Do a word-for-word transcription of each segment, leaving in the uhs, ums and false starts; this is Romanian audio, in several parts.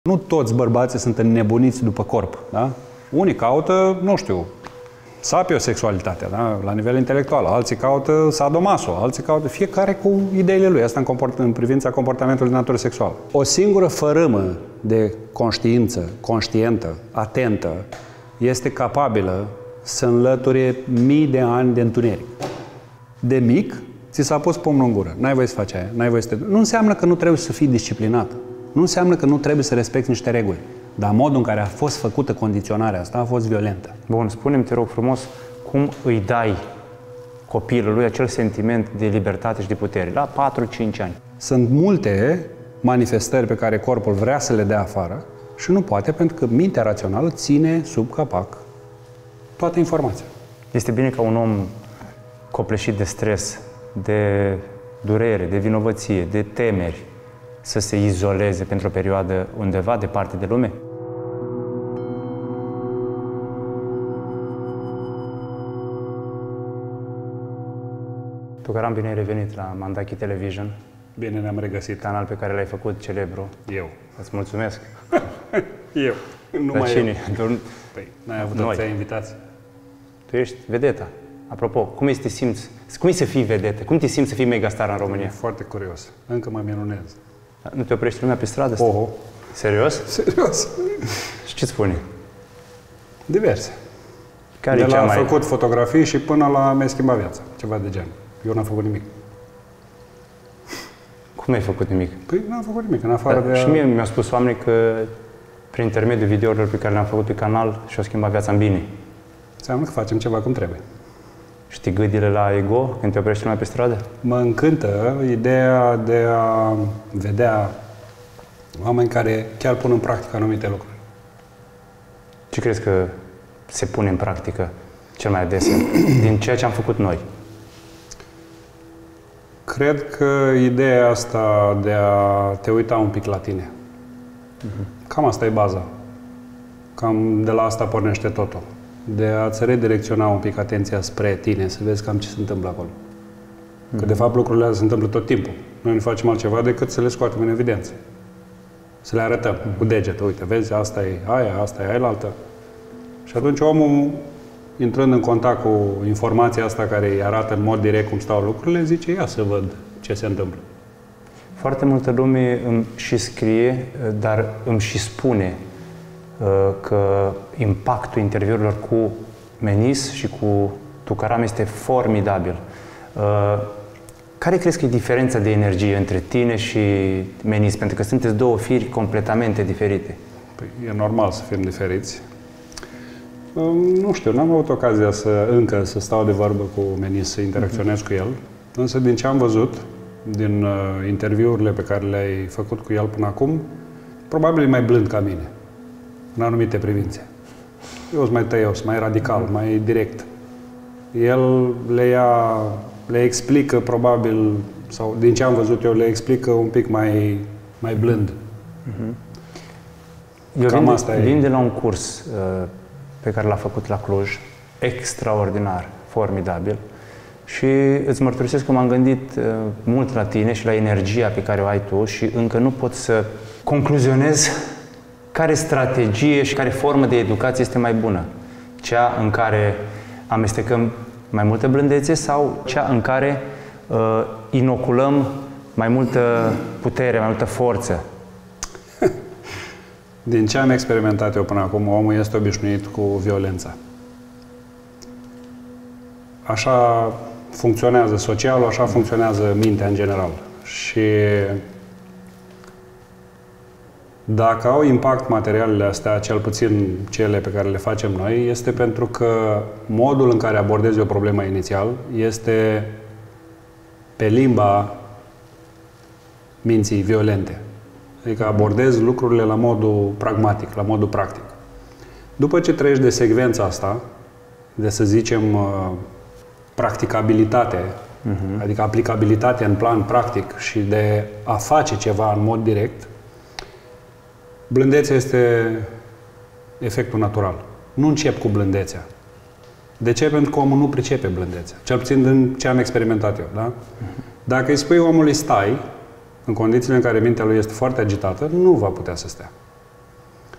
Nu toți bărbații sunt înnebuniți după corp, da? Unii caută, nu știu, sapiosexualitatea, da? La nivel intelectual, alții caută sadomaso, alții caută fiecare cu ideile lui, asta în, comport, în privința comportamentului de natură sexuală. O singură fărâmă de conștiință, conștientă, atentă, este capabilă să înlăture mii de ani de întuneric. De mic, ți s-a pus pumnul în gură, n-ai voie să faci aia, n-ai voie să te... Nu înseamnă că nu trebuie să fii disciplinat. Nu înseamnă că nu trebuie să respecti niște reguli. Dar modul în care a fost făcută condiționarea asta a fost violentă. Bun, spune-mi, te rog frumos, cum îi dai copilului acel sentiment de libertate și de putere la patru cinci ani? Sunt multe manifestări pe care corpul vrea să le dea afară și nu poate, pentru că mintea rațională ține sub capac toată informația. Este bine ca un om copleșit de stres, de durere, de vinovăție, de temeri, să se izoleze pentru o perioadă undeva departe de lume? Tucaran, bine ai revenit la Mandachi Television. Bine ne-am regăsit. Canal pe care l-ai făcut celebru. Eu. Îți mulțumesc. Eu. Nu Dar mai cine? eu. Păi, n-ai avut atâția invitații. Tu ești vedeta. Apropo, cum este simți? Cum e să fii vedetă? Cum te simți să fii megastar în România? E foarte curios. Încă mă minunez. Nu te oprești lumea pe stradă? Oho. Serios? Serios. Și ce-ți spune? Diverse. Care de e la cea mai... făcut fotografii și până la mi-a schimbat viața. Ceva de gen. Eu n-am făcut nimic. Cum ai făcut nimic? Păi n-am făcut nimic, în afară da, de a... Și mie mi-au spus oamenii că prin intermediul videourilor pe care le-am făcut pe canal și-au schimbat viața în bine. Înseamnă că facem ceva cum trebuie. Știi gâdile la ego când te oprești lumea pe stradă? Mă încântă ideea de a vedea oameni care chiar pun în practică anumite lucruri. Ce crezi că se pune în practică cel mai adesea din ceea ce am făcut noi? Cred că ideea asta de a te uita un pic la tine. Uh-huh. Cam asta e baza. Cam de la asta pornește totul. De a-ți redirecționa un pic atenția spre tine, să vezi cam ce se întâmplă acolo. Uh-huh. Că de fapt lucrurile astea se întâmplă tot timpul. Noi nu facem altceva decât să le scoatem în evidență. Să le arătăm uh-huh. cu degetul. Uite, vezi, asta e aia, asta e aia altă. Și atunci omul, intrând în contact cu informația asta care îi arată în mod direct cum stau lucrurile, zice, ia să văd ce se întâmplă. Foarte multă lume îmi și scrie, dar îmi și spune că impactul interviurilor cu Menis și cu Tucaran este formidabil. Care crezi că e diferența de energie între tine și Menis? Pentru că sunteți două firi completamente diferite. Păi, e normal să fim diferiți. Nu știu, n-am avut ocazia să, încă să stau de vorbă cu Menis, să interacționez mm-hmm. cu el. Însă, din ce am văzut, din uh, interviurile pe care le-ai făcut cu el până acum, probabil e mai blând ca mine, în anumite privințe. Eu sunt mai tăios, mai radical, mm-hmm. mai direct. El le ia, le explică probabil, sau din ce am văzut eu, le explică un pic mai, mai blând. Mm-hmm. Eu Cam vin, de, asta vin e. de la un curs uh, pe care l-a făcut la Cluj, extraordinar, formidabil. Și îți mărturisesc că m-am gândit uh, mult la tine și la energia pe care o ai tu și încă nu pot să concluzionez care strategie și care formă de educație este mai bună. Cea în care amestecăm mai multă blândețe sau cea în care uh, inoculăm mai multă putere, mai multă forță? Din ce am experimentat eu până acum, omul este obișnuit cu violența. Așa funcționează socialul, așa funcționează mintea în general. Și dacă au impact materialele astea, cel puțin cele pe care le facem noi, este pentru că modul în care abordezi o problemă inițial este pe limba minții violente. Adică abordezi lucrurile la modul pragmatic, la modul practic. După ce treci de secvența asta, de să zicem practicabilitate, uh-huh. adică aplicabilitate în plan practic și de a face ceva în mod direct, blândețea este efectul natural. Nu încep cu blândețea. De ce? Pentru că omul nu pricepe blândețea. Cel puțin din ce am experimentat eu. Da? Uh-huh. Dacă îi spui omului stai, în condițiile în care mintea lui este foarte agitată, nu va putea să stea.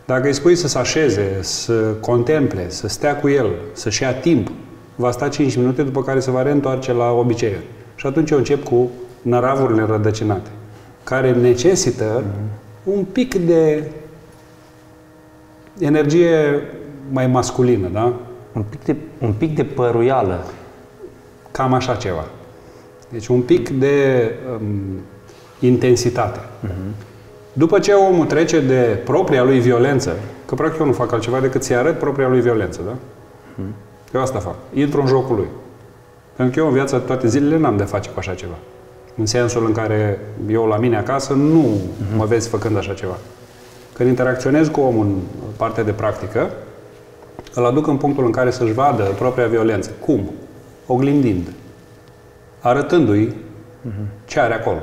Dacă îi spui să se așeze, să contemple, să stea cu el, să-și ia timp, va sta cinci minute, după care se va reîntoarce la obiceiuri. Și atunci eu încep cu năravurile rădăcinate, care necesită mm-hmm. un pic de energie mai masculină, da? Un pic de, un pic de păruială. Cam așa ceva. Deci un pic de um, intensitate. Uh-huh. După ce omul trece de propria lui violență, că practic eu nu fac altceva decât să-i arăt propria lui violență, da? Uh-huh. Eu asta fac. Intru în jocul lui. Pentru că eu în viața toate zilele n-am de face cu așa ceva. În sensul în care eu la mine acasă nu uh-huh. mă vezi făcând așa ceva. Când interacționez cu omul în partea de practică, îl aduc în punctul în care să-și vadă propria violență. Cum? Oglindind. Arătându-i uh-huh. ce are acolo.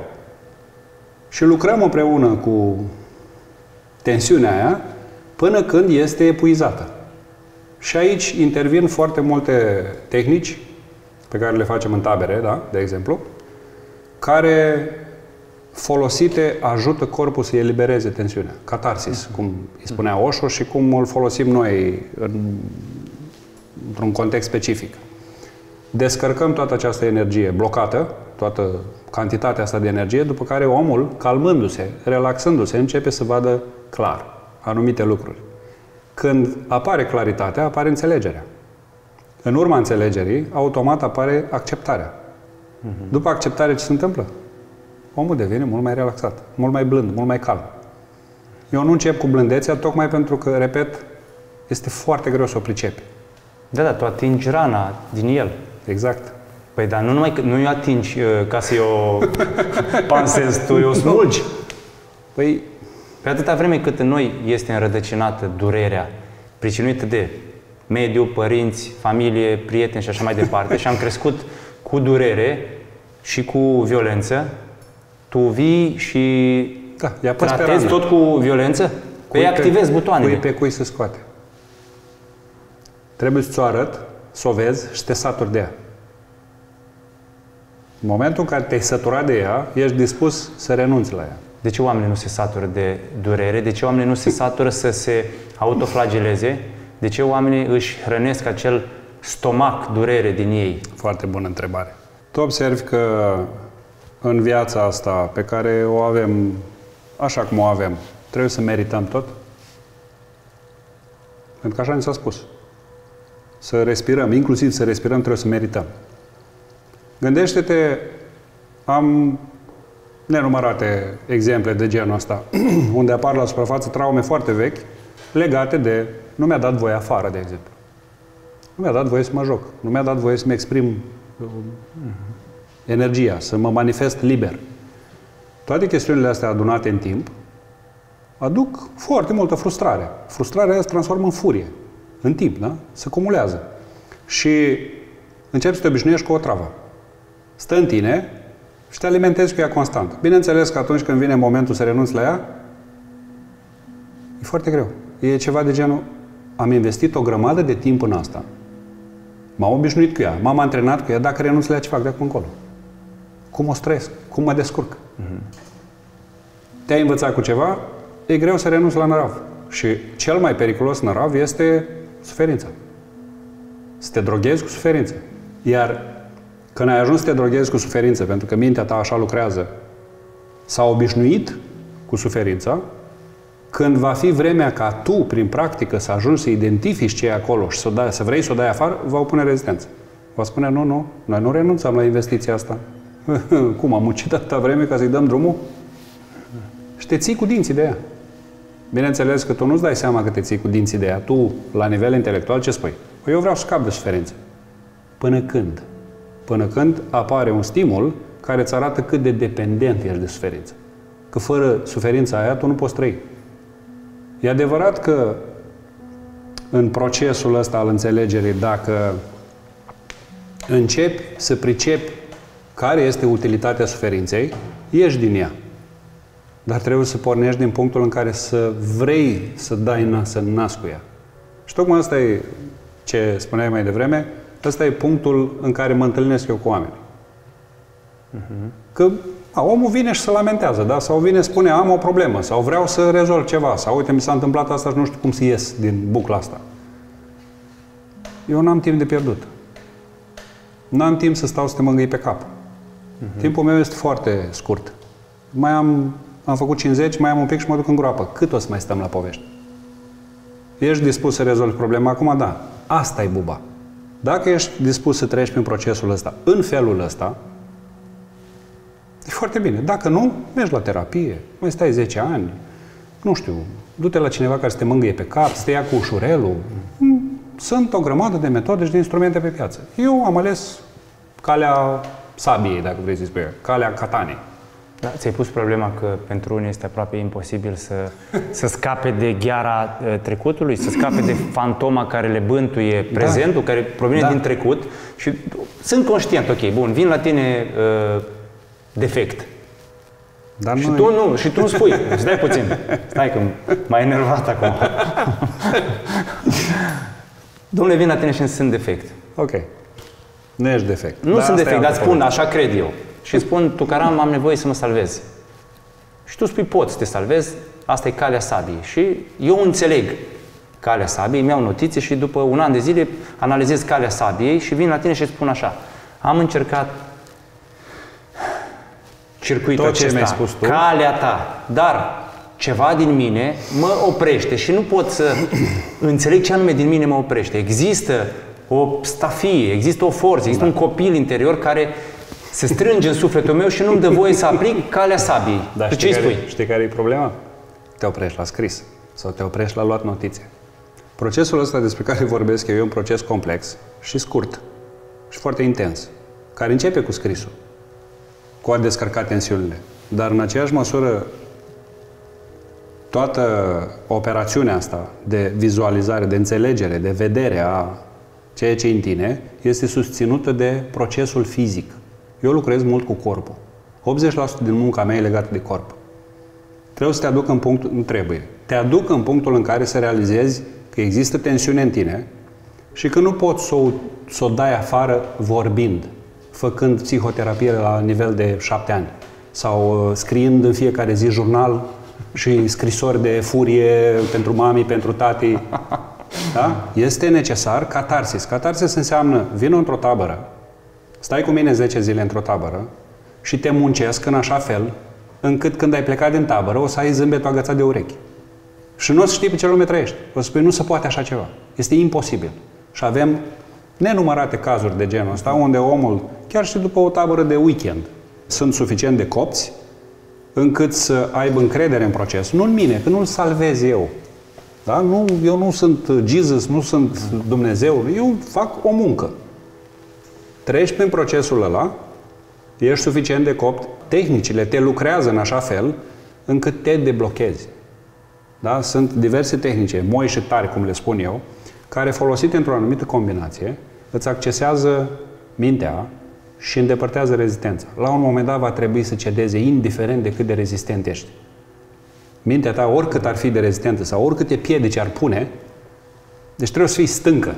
Și lucrăm împreună cu tensiunea aia până când este epuizată. Și aici intervin foarte multe tehnici pe care le facem în tabere, da? De exemplu, care folosite ajută corpul să elibereze tensiunea. Catarsis, uh-huh. cum îi spunea Osho și cum îl folosim noi în, într-un context specific. Descărcăm toată această energie blocată, toată cantitatea asta de energie, după care omul, calmându-se, relaxându-se, începe să vadă clar anumite lucruri. Când apare claritatea, apare înțelegerea. În urma înțelegerii, automat apare acceptarea. Uh-huh. După acceptare, ce se întâmplă? Omul devine mult mai relaxat, mult mai blând, mult mai calm. Eu nu încep cu blândețea, tocmai pentru că, repet, este foarte greu să o pricepi. Da, da, tu atingi rana din el. Exact. Păi, dar nu numai că nu-i atingi uh, ca să-i o pansezi, tu o smulgi. Păi, pe atâta vreme cât în noi este înrădăcinată durerea, pricinuită de mediu, părinți, familie, prieteni și așa mai departe, și am crescut cu durere și cu violență, tu vii și da, tratezi tot cu violență? Păi activezi butoanele. Cui pe cui se scoate. Trebuie să ți-o arăt, să o vezi și să te saturi de ea. În momentul în care te-ai săturat de ea, ești dispus să renunți la ea. De ce oamenii nu se satură de durere? De ce oamenii nu se satură să se autoflageleze? De ce oamenii își hrănesc acel stomac durere din ei? Foarte bună întrebare. Tu observi că în viața asta pe care o avem așa cum o avem, trebuie să merităm tot? Pentru că așa ni s-a spus. Să respirăm, inclusiv să respirăm, trebuie să merităm. Gândește-te, am nenumărate exemple de genul ăsta, unde apar la suprafață traume foarte vechi, legate de nu mi-a dat voie afară, de exemplu. Nu mi-a dat voie să mă joc, nu mi-a dat voie să-mi exprim uh, energia, să mă manifest liber. Toate chestiunile astea adunate în timp aduc foarte multă frustrare. Frustrarea aia se transformă în furie, în timp, da? Se cumulează. Și începi să te obișnuiești cu o travă. Stă în tine și te alimentezi cu ea constant. Bineînțeles că atunci când vine momentul să renunți la ea, e foarte greu. E ceva de genul, am investit o grămadă de timp în asta, m-am obișnuit cu ea, m-am antrenat cu ea, dacă renunț la ea, ce fac de acum încolo? Cum o străiesc? Cum mă descurc? Uh-huh. Te-ai învățat cu ceva, e greu să renunți la nărav. Și cel mai periculos nărav este suferința. Să te droghezi cu suferință. Iar când ai ajuns să te droghezi cu suferință, pentru că mintea ta așa lucrează, s-a obișnuit cu suferința, când va fi vremea ca tu, prin practică, să ajungi să identifici ce e acolo și să, dai, să vrei să o dai afară, va opune rezistență. Va spune, nu, nu, noi nu renunțăm la investiția asta. Cum, am muncit atâta vreme ca să-i dăm drumul? Și te ții cu dinții de ea. Bineînțeles că tu nu-ți dai seama că te ții cu dinții de ea. Tu, la nivel intelectual, ce spui? Păi eu vreau să scap de suferință. Până când? Până când apare un stimul care îți arată cât de dependent ești de suferință. Că fără suferința aia tu nu poți trăi. E adevărat că în procesul ăsta al înțelegerii, dacă începi să pricepi care este utilitatea suferinței, ieși din ea. Dar trebuie să pornești din punctul în care să vrei să dai nas, să nasci cu ea. Și tocmai asta e ce spuneai mai devreme, ăsta e punctul în care mă întâlnesc eu cu oameni. Uh-huh. Că A, omul vine și se lamentează, da? Sau vine, spune, am o problemă, sau vreau să rezolv ceva, sau uite, mi s-a întâmplat asta și nu știu cum să ies din bucla asta. Eu n-am timp de pierdut. N-am timp să stau să te mângâi pe cap. Uh-huh. Timpul meu este foarte scurt. Mai am, am făcut cincizeci, mai am un pic și mă duc în groapă. Cât o să mai stăm la povești? Ești dispus să rezolvi problema acum? Da. Asta e buba. Dacă ești dispus să treci prin procesul ăsta, în felul ăsta, e foarte bine. Dacă nu, mergi la terapie, mai stai zece ani, nu știu, du-te la cineva care să te mângâie pe cap, să te ia cu ușurelul. Sunt o grămadă de metode și de instrumente pe piață. Eu am ales calea sabiei, dacă vrei să spui, calea katanei. Da, ți-ai pus problema că pentru unii este aproape imposibil să, să scape de gheara uh, trecutului, să scape de fantoma care le bântuie prezentul, da. care provine da. din trecut și sunt conștient, ok, bun, vin la tine uh, defect. Dar și noi... tu nu, și tu nu spui, stai puțin, stai că m-ai enervat acum. Dom'le, vin la tine și sunt defect. Ok, nu ești defect. Nu da, sunt defect, dar spun, așa cred eu. Și spun, Tucaram, am nevoie să mă salvez. Și tu spui, poți să te salvezi, asta e calea sabiei. Și eu înțeleg calea sabiei, îmi iau notițe și după un an de zile analizez calea sabiei și vin la tine și spun așa, am încercat circuitul tot acesta, ce mi-ai spus tu, calea ta, dar ceva din mine mă oprește și nu pot să înțeleg ce anume din mine mă oprește. Există o stafie, există o forță, există da. un copil interior care se strânge în sufletul meu și nu-mi dă voie să aplic calea sabiei. Da, ce știi, spui? Care, știi care e problema? Te oprești la scris sau te oprești la luat notițe. Procesul ăsta despre care vorbesc eu e un proces complex și scurt și foarte intens, care începe cu scrisul, cu a descărca tensiunile. Dar în aceeași măsură toată operațiunea asta de vizualizare, de înțelegere, de vedere a ceea ce e în tine, este susținută de procesul fizic. Eu lucrez mult cu corpul. optzeci la sută din munca mea e legată de corp. Trebuie să te aduc în punctul, nu trebuie, te aduc în punctul în care să realizezi că există tensiune în tine și că nu poți să o, să o dai afară vorbind, făcând psihoterapie la nivel de șapte ani sau uh, scriind în fiecare zi jurnal și scrisori de furie pentru mami, pentru tati. Da? Este necesar catarsis. Catarsis înseamnă, vin într-o tabără, stai cu mine zece zile într-o tabără și te muncesc în așa fel încât când ai plecat din tabără o să ai zâmbetul agățat de urechi. Și nu o să știi pe ce lume trăiești. O să spui, nu se poate așa ceva. Este imposibil. Și avem nenumărate cazuri de genul ăsta unde omul, chiar și după o tabără de weekend, sunt suficient de copți încât să aibă încredere în proces. Nu în mine, că nu-l salvez eu. Da? Nu, eu nu sunt Jesus, nu sunt Dumnezeu. Eu fac o muncă. Treci prin procesul ăla, ești suficient de copt, tehnicile te lucrează în așa fel încât te deblochezi. Da? Sunt diverse tehnice, moi și tari, cum le spun eu, care folosite într-o anumită combinație, îți accesează mintea și îndepărtează rezistența. La un moment dat va trebui să cedeze, indiferent de cât de rezistent ești. Mintea ta, oricât ar fi de rezistentă sau oricâte piedici ar pune, deci trebuie să fii stâncă,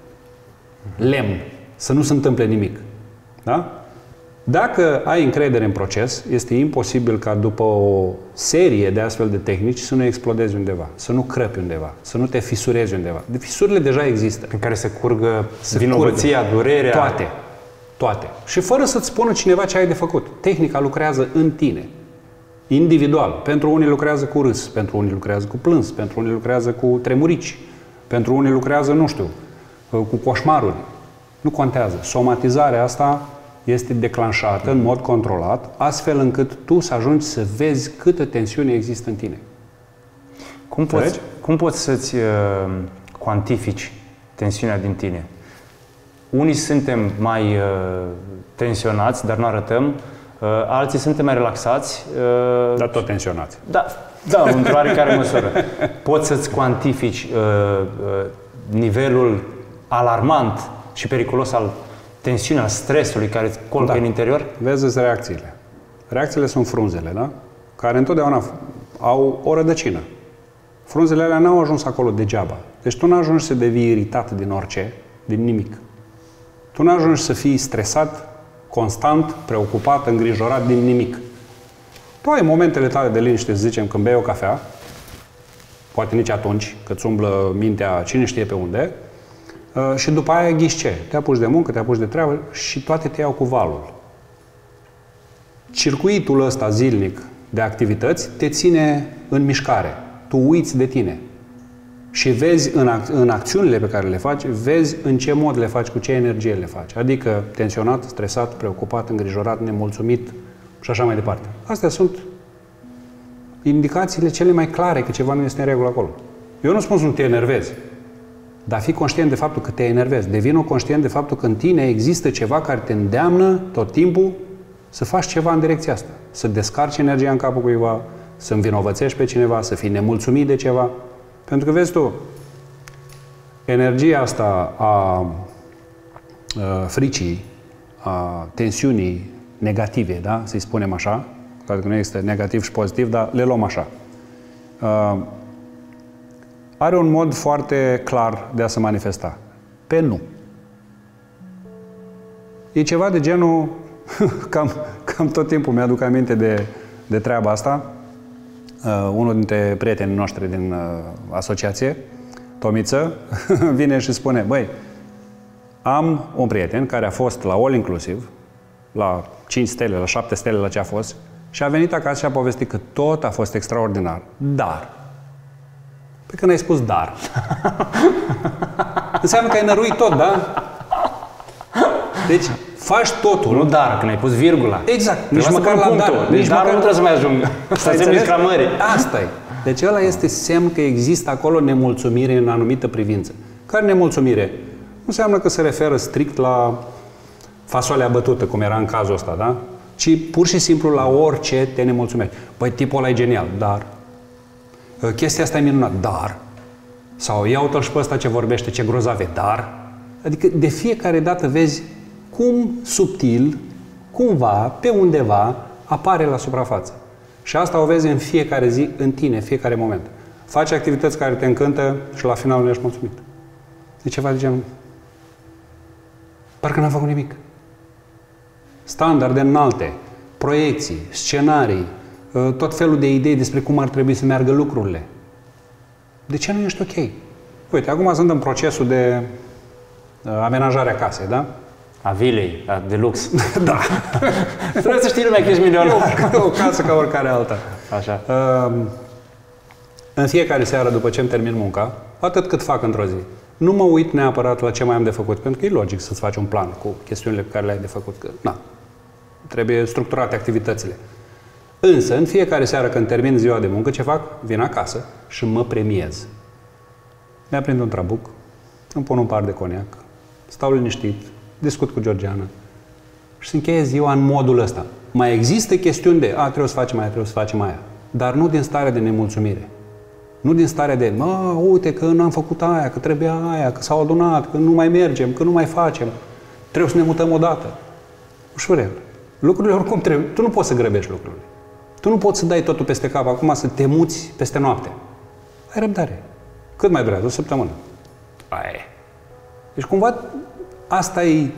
lemn, să nu se întâmple nimic. Da? Dacă ai încredere în proces, este imposibil ca după o serie de astfel de tehnici să nu explodezi undeva, să nu crăpi undeva, să nu te fisurezi undeva. De fisurile deja există. În care se curgă vinovăția, durerea. Toate. Toate. Și fără să-ți spună cineva ce ai de făcut. Tehnica lucrează în tine. Individual. Pentru unii lucrează cu râs, pentru unii lucrează cu plâns, pentru unii lucrează cu tremurici, pentru unii lucrează, nu știu, cu coșmaruri. Nu contează. Somatizarea asta este declanșată în mod controlat, astfel încât tu să ajungi să vezi câtă tensiune există în tine. Cum poți, cum poți să-ți uh, cuantifici tensiunea din tine? Unii suntem mai uh, tensionați, dar nu arătăm, uh, alții suntem mai relaxați. Uh, dar tot tensionați. Da, da, într-o oarecare măsură. Poți să-ți cuantifici uh, uh, nivelul alarmant și periculos al tensiunea, al stresului care îți colcă da. în interior? Vezi reacțiile. Reacțiile sunt frunzele, da? Care întotdeauna au o rădăcină. Frunzele alea n-au ajuns acolo degeaba. Deci tu n-ajungi să devii iritat din orice, din nimic. Tu n-ajungi să fii stresat, constant, preocupat, îngrijorat din nimic. Tu ai momentele tale de liniște, să zicem, când bei o cafea, poate nici atunci, că îți umblă mintea cine știe pe unde, și după aia ghiși ce? Te apuci de muncă, te apuci de treabă și toate te iau cu valul. Circuitul ăsta zilnic de activități te ține în mișcare. Tu uiți de tine. Și vezi în, ac- în acțiunile pe care le faci, vezi în ce mod le faci, cu ce energie le faci. Adică tensionat, stresat, preocupat, îngrijorat, nemulțumit și așa mai departe. Astea sunt indicațiile cele mai clare că ceva nu este în regulă acolo. Eu nu spun să nu te enervezi, dar fii conștient de faptul că te enervezi. Devină conștient de faptul că în tine există ceva care te îndeamnă tot timpul să faci ceva în direcția asta. Să descarci energia în capul cuiva, să învinovățești pe cineva, să fii nemulțumit de ceva. Pentru că, vezi tu, energia asta a, a fricii, a tensiunii negative, da? Să-i spunem așa, pentru că nu există negativ și pozitiv, dar le luăm așa. A, are un mod foarte clar de a se manifesta. Pe nu. E ceva de genul, cam, cam tot timpul mi-aduc aminte de, de treaba asta. Uh, unul dintre prietenii noștri din uh, asociație, Tomiță, vine și spune: băi, am un prieten care a fost la All Inclusive, la cinci stele, la șapte stele, la ce a fost, și a venit acasă și a povestit că tot a fost extraordinar, dar... Păi când ai spus dar, înseamnă că ai năruit tot, da? Deci, faci totul. Nu dar, când ai pus virgula. Exact. Nici măcar la dar. Nici nici dar nu trebuie să mai ajung. Să semn exclamării. Asta e. Deci ăla este semn că există acolo nemulțumire în anumită privință. Care nemulțumire? Nu înseamnă că se referă strict la fasolea bătută, cum era în cazul ăsta, da? Ci pur și simplu la orice te nemulțumești. Păi tipul ăla e genial, dar... Chestia asta e minunat, dar... Sau ia uite-l și pe ăsta ce vorbește, ce grozav e, dar... Adică de fiecare dată vezi cum subtil, cumva, pe undeva, apare la suprafață. Și asta o vezi în fiecare zi, în tine, în fiecare moment. Faci activități care te încântă și la final nu ești mulțumit. E ceva de genul... Parcă n-am făcut nimic. Standarde înalte, proiecții, scenarii, tot felul de idei despre cum ar trebui să meargă lucrurile. De ce nu ești ok? Uite, acum sunt în procesul de amenajare a casei, da? A vilei, a de lux. Da. Trebuie să știi lumea că ești milionar. O, o casă ca oricare alta. Așa. Uh, în fiecare seară, după ce îmi termin munca, atât cât fac într-o zi, nu mă uit neapărat la ce mai am de făcut, pentru că e logic să-ți faci un plan cu chestiunile pe care le ai de făcut. Că, na, trebuie structurate activitățile. Însă, în fiecare seară când termin ziua de muncă, ce fac? Vin acasă și mă premiez. Mi-aprind un trabuc, îmi pun un par de coniac, stau liniștit, discut cu Georgiana și se încheie ziua în modul ăsta. Mai există chestiuni de, a, trebuie să facem aia, trebuie să facem aia, dar nu din starea de nemulțumire. Nu din starea de, mă, uite că n-am făcut aia, că trebuia aia, că s-au adunat, că nu mai mergem, că nu mai facem, trebuie să ne mutăm odată. Ușurel. Lucrurile oricum trebuie. Tu nu poți să grăbești lucrurile. Tu nu poți să dai totul peste cap acum, să te muți peste noapte. Ai răbdare. Cât mai durează? O săptămână. Aia e. Deci cumva asta e...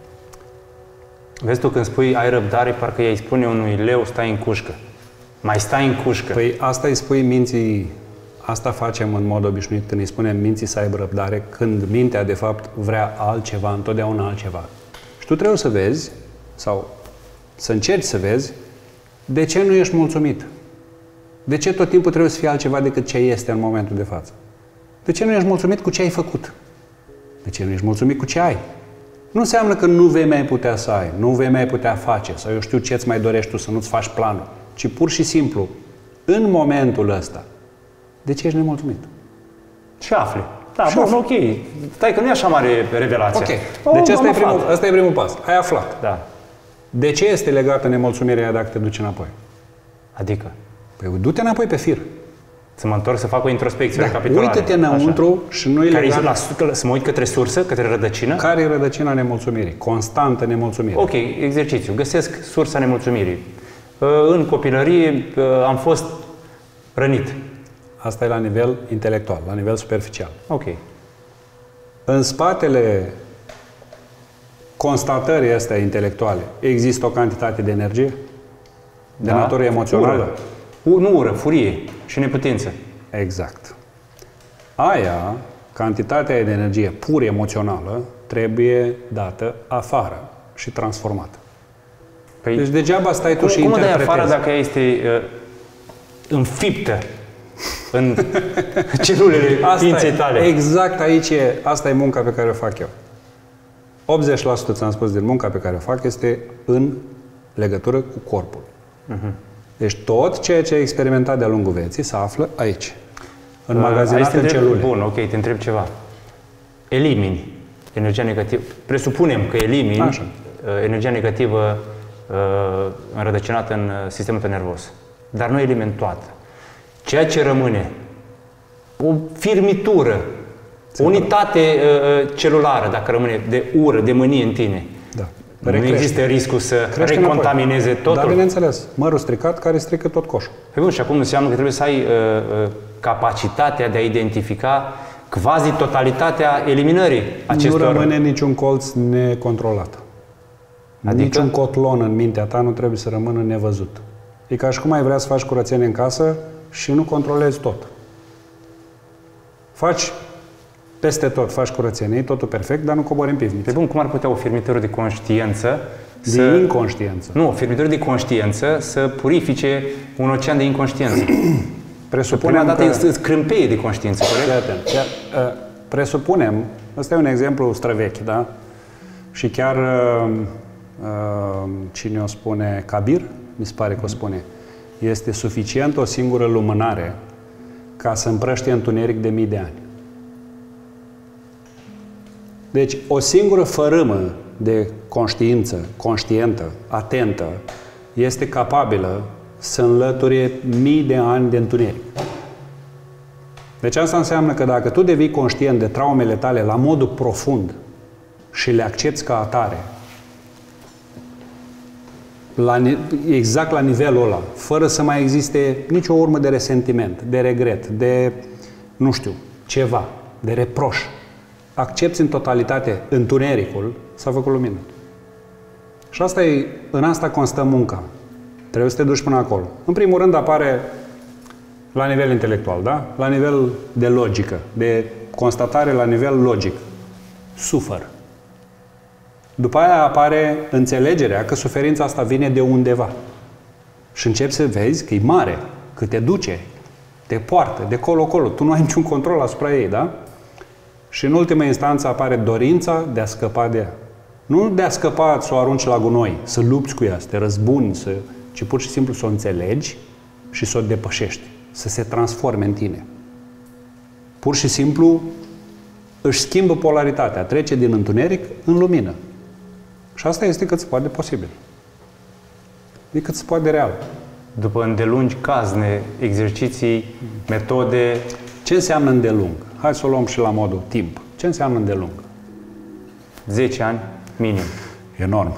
Vezi tu, când spui ai răbdare, parcă ei spune unui leu, stai în cușcă. Mai stai în cușcă. Păi asta îi spui minții, asta facem în mod obișnuit când îi spunem minții să aibă răbdare, când mintea de fapt vrea altceva, întotdeauna altceva. Și tu trebuie să vezi, sau să încerci să vezi, de ce nu ești mulțumit. De ce tot timpul trebuie să fie altceva decât ce este în momentul de față. De ce nu ești mulțumit cu ce ai făcut. De ce nu ești mulțumit cu ce ai. Nu înseamnă că nu vei mai putea să ai, nu vei mai putea face, sau eu știu ce îți mai dorești tu, să nu-ți faci planul, ci pur și simplu, în momentul ăsta, de ce ești nemulțumit? Și afli. Da, și bun, afli. ok. Stai că nu e așa mare revelație. Ok. Deci ăsta e, primul, ăsta e primul pas. Ai aflat. Da. De ce este legată nemulțumirea aia dacă te duci înapoi? Adică? Păi du-te înapoi pe fir. Să mă întorc să fac o introspecție, Da, recapitulare. uită-te înăuntru Așa. și nu-i Care legat... la, să mă uit către sursă, către rădăcină? Care e rădăcina nemulțumirii? Constantă nemulțumire. Ok, exercițiu. Găsesc sursa nemulțumirii. În copilărie am fost rănit. Asta e la nivel intelectual, la nivel superficial. Ok. În spatele constatării astea intelectuale există o cantitate de energie? De da? natură emoțională? Ură. Nu ură, furie și neputință. Exact. Aia, cantitatea de energie pur emoțională, trebuie dată afară și transformată. Păi, deci degeaba stai tu cum, și cum interpretezi. Cum o dai afară dacă ea este uh, înfiptă în celulele ființei tale? Exact aici e, asta e munca pe care o fac eu. optzeci la sută, ți-am spus, din munca pe care o fac este în legătură cu corpul. Uh-huh. Deci tot ceea ce ai experimentat de-a lungul vieții se află aici. Înmagazinat în celule. Bun, ok, te întreb ceva. Elimini energia negativă. Presupunem că elimini Așa. energia negativă uh, înrădăcinată în sistemul tău nervos. Dar nu elimini toată. Ceea ce rămâne, o firmitură, o unitate uh, celulară, dacă rămâne de ură, de mânie în tine, da. nu Recrește. există riscul să Crește recontamineze înapoi. totul? Da, bineînțeles. Mărul stricat care strică tot coșul. Păi bun, și acum înseamnă că trebuie să ai uh, uh, capacitatea de a identifica quasi-totalitatea eliminării acestor... Nu rămâne niciun colț necontrolat. Adică? Niciun cotlon în mintea ta nu trebuie să rămână nevăzut. E ca și cum ai vrea să faci curățenie în casă și nu controlezi tot. Faci peste tot, faci curățenie, e totul perfect, dar nu cobori în pivniță. Pe bun, cum ar putea o firmitură de conștiință de să... inconștiență. Nu, o firmitură de conștiință să purifice un ocean de inconștiență. Presupunem dată că... îți crâmpeie de conștiință, corect? Chiar, uh, presupunem, ăsta e un exemplu străvechi, da? Și chiar, uh, uh, cine o spune, Kabir, mi se pare că o spune, este suficient o singură lumânare ca să împrăștie întuneric de mii de ani. Deci, o singură fărâmă de conștiință, conștientă, atentă, este capabilă să înlăture mii de ani de întuneric. Deci asta înseamnă că dacă tu devii conștient de traumele tale la modul profund și le accepți ca atare, la, exact la nivelul ăla, fără să mai existe nicio urmă de resentiment, de regret, de, nu știu, ceva, de reproș, accepți în totalitate întunericul, s-a făcut lumină. Și asta e, în asta constă munca. Trebuie să te duci până acolo. În primul rând apare la nivel intelectual, da? La nivel de logică, de constatare la nivel logic. Sufăr. După aia apare înțelegerea că suferința asta vine de undeva. Și începi să vezi că e mare, că te duce, te poartă, de colo-colo. Tu nu ai niciun control asupra ei, da? Și în ultima instanță apare dorința de a scăpa de ea. Nu de a scăpa, să o arunci la gunoi, să lupți cu ea, să te răzbuni, să... ci pur și simplu să o înțelegi și să o depășești, să se transforme în tine. Pur și simplu își schimbă polaritatea, trece din întuneric în lumină. Și asta este cât se poate posibil. E cât se poate real. După îndelungi cazne, exerciții, metode... Ce înseamnă îndelung? Hai să o luăm și la modul timp. Ce înseamnă îndelung? zece ani, minim. Enorm.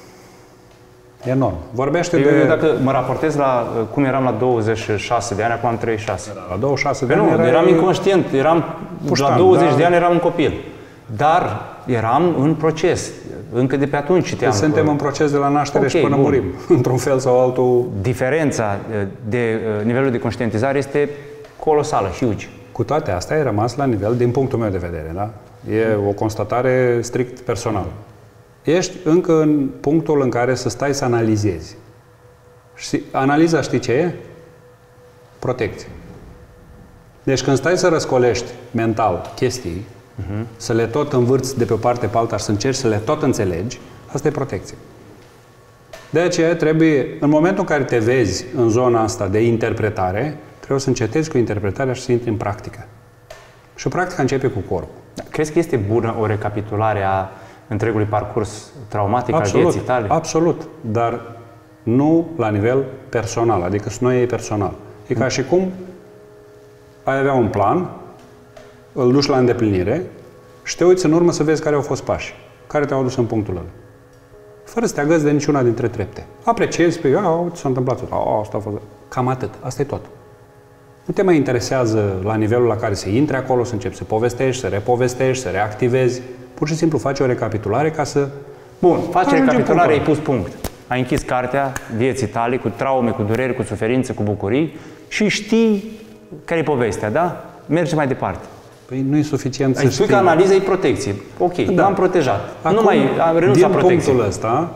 Enorm. Vorbește eu, de... Eu dacă mă raportez la cum eram la douăzeci și șase de ani, acum am treizeci și șase. La douăzeci și șase de ani nu, erai... eram inconștient, eram puștan, la douăzeci da. de ani eram un copil. Dar eram în proces. Încă de pe atunci citeam. Deci suntem în proces de la naștere okay, și până bun. murim, într-un fel sau altul. Diferența de nivelul de conștientizare este colosală, huge. Cu toate astea ai rămas la nivel, din punctul meu de vedere, da? E o constatare strict personală. Ești încă în punctul în care să stai să analizezi. Și analiza știi ce e? Protecție. Deci când stai să răscolești mental chestii, uh-huh. să le tot învârți de pe o parte pe alta și să încerci să le tot înțelegi, asta e protecție. De aceea trebuie, în momentul în care te vezi în zona asta de interpretare, trebuie să încetezi cu interpretarea și să intri în practică. Și o practică începe cu corpul. Crezi că este bună o recapitulare a întregului parcurs traumatic absolut, al vieții tale? Absolut, dar nu la nivel personal, adică să nu iei personal. E ca și cum ai avea un plan, îl duci la îndeplinire și te uiți în urmă să vezi care au fost pași, care te-au adus în punctul ăla. Fără să te agăți de niciuna dintre trepte. Apreciezi pe ea, uite, s-a întâmplat, a, asta a fost... Cam atât, asta e tot. Nu te mai interesează la nivelul la care să intri acolo, să începi să povestești, să repovestești, să reactivezi. Pur și simplu faci o recapitulare ca să... Bun, faci recapitulare, ai pus punct. Ai închis cartea vieții tale cu traume, cu dureri, cu suferință, cu bucurii și știi care e povestea, da? Mergi mai departe. Păi nu e suficient să știi. știi. Că analiza e protecție. Ok, da. M-am protejat. Acum, nu mai renunț la protecție. Din punctul ăsta...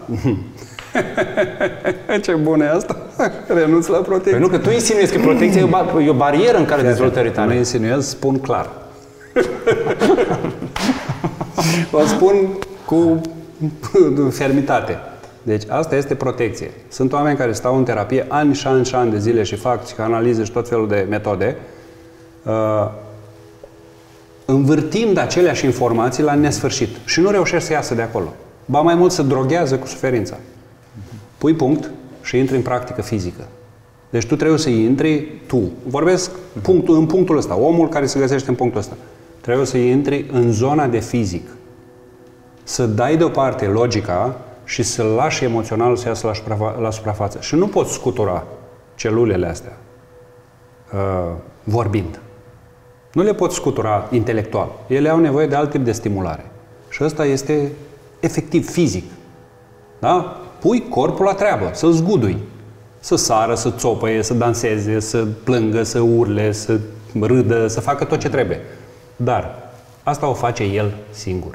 Ce bună e asta? Renunț la protecție. Păi nu, că tu insinuezi că protecția e o, e o barieră în care dezvoltării tale. Nu insinuez, spun clar. O spun cu fermitate. Deci asta este protecție. Sunt oameni care stau în terapie ani și ani și ani de zile și fac psihanalize și tot felul de metode, uh, învârtind aceleași informații la nesfârșit și nu reușesc să iasă de acolo. Ba mai mult se droghează cu suferința. Pui punct și intri în practică fizică. Deci tu trebuie să intri, tu, vorbesc punctul, în punctul ăsta, omul care se găsește în punctul ăsta, trebuie să intri în zona de fizic. Să dai deoparte logica și să lași emoționalul să iasă la, suprafa- la suprafață. Și nu poți scutura celulele astea uh, vorbind. Nu le poți scutura intelectual. Ele au nevoie de alt tip de stimulare. Și ăsta este efectiv fizic. Da? Pui corpul la treabă, să-l zgudui. Să sară, să țopăie, să danseze, să plângă, să urle, să râdă, să facă tot ce trebuie. Dar asta o face el singur.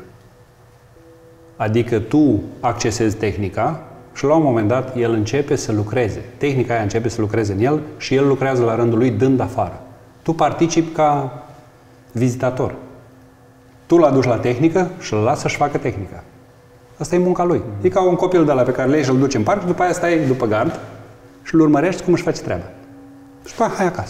Adică tu accesezi tehnica și la un moment dat el începe să lucreze. Tehnica aia începe să lucreze în el și el lucrează la rândul lui dând afară. Tu participi ca vizitator. Tu l-aduci la tehnică și îl lasă să-și facă tehnica. Asta e munca lui. E ca un copil de ăla pe care le iei și îl duci în parc și după aia stai după gard și îl urmărești cum își face treaba. Și după aia hai acasă.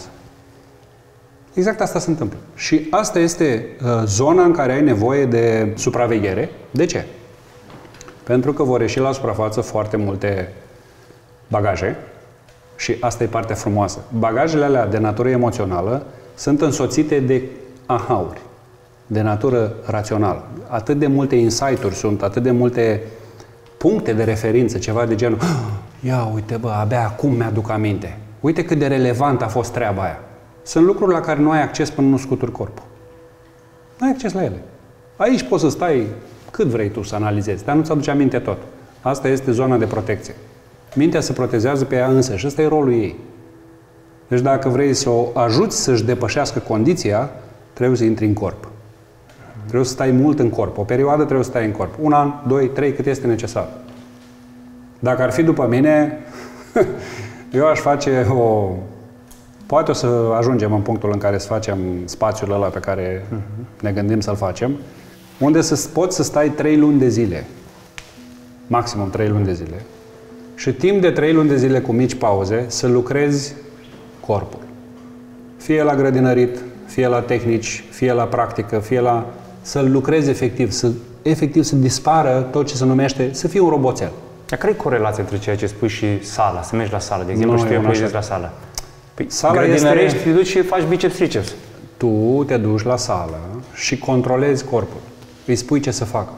Exact asta se întâmplă. Și asta este uh, zona în care ai nevoie de supraveghere. De ce? Pentru că vor ieși la suprafață foarte multe bagaje și asta e partea frumoasă. Bagajele alea de natură emoțională sunt însoțite de aha-uri, de natură rațională. Atât de multe insight-uri sunt, atât de multe puncte de referință, ceva de genul ia uite bă, abia acum mi-aduc aminte. Uite cât de relevant a fost treaba aia. Sunt lucruri la care nu ai acces până nu scuturi corpul. Nu ai acces la ele. Aici poți să stai cât vrei tu să analizezi, dar nu-ți aduce aminte tot. Asta este zona de protecție. Mintea se protejează pe ea însă și ăsta e rolul ei. Deci dacă vrei să o ajuți să-și depășească condiția, trebuie să intri în corp. Trebuie să stai mult în corp. O perioadă trebuie să stai în corp. Un an, doi, trei, cât este necesar. Dacă ar fi după mine, eu aș face o... Poate o să ajungem în punctul în care să facem spațiul ăla pe care uh-huh. ne gândim să-l facem, unde să poți să stai trei luni de zile, maximum trei luni de zile, și timp de trei luni de zile cu mici pauze să lucrezi corpul. Fie la grădinărit, fie la tehnici, fie la practică, fie la... să-l lucrezi efectiv, să efectiv să dispară tot ce se numește, să fii un roboțel. Dar care e corelația între ceea ce spui și sala, să mergi la sală? De exemplu, știu eu că la sală. Păi, sala grădinărești, este... te duci și faci biceps-triceps. Tu te duci la sală și controlezi corpul. Îi spui ce să facă.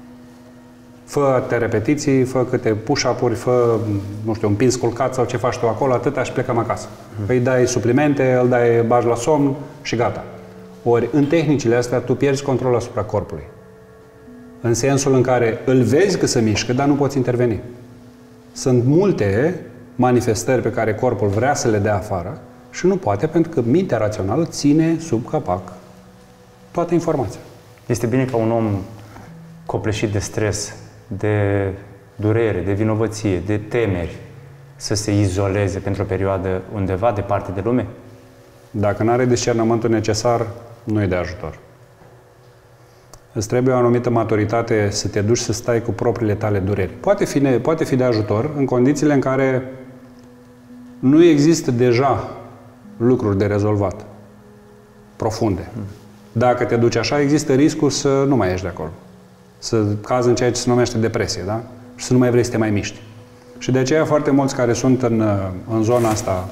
Fă te repetiții, fă câte push-up-uri, fă, nu știu, un pins culcat sau ce faci tu acolo, atâta și plecăm acasă. Hmm. Îi dai suplimente, îl dai bagi la somn și gata. Ori, în tehnicile astea, tu pierzi controlul asupra corpului. În sensul în care îl vezi că se mișcă, dar nu poți interveni. Sunt multe manifestări pe care corpul vrea să le dea afară și nu poate, pentru că mintea rațională ține sub capac toată informația. Este bine ca un om copleșit de stres, de durere, de vinovăție, de temeri, să se izoleze pentru o perioadă undeva departe de lume? Dacă nu are discernământul necesar, nu e de ajutor. Îți trebuie o anumită maturitate să te duci să stai cu propriile tale dureri. Poate fi, poate fi de ajutor în condițiile în care nu există deja lucruri de rezolvat, profunde. Dacă te duci așa, există riscul să nu mai ieși de acolo. Să cazi în ceea ce se numește depresie, da? Și să nu mai vrei să te mai miști. Și de aceea foarte mulți care sunt în, în zona asta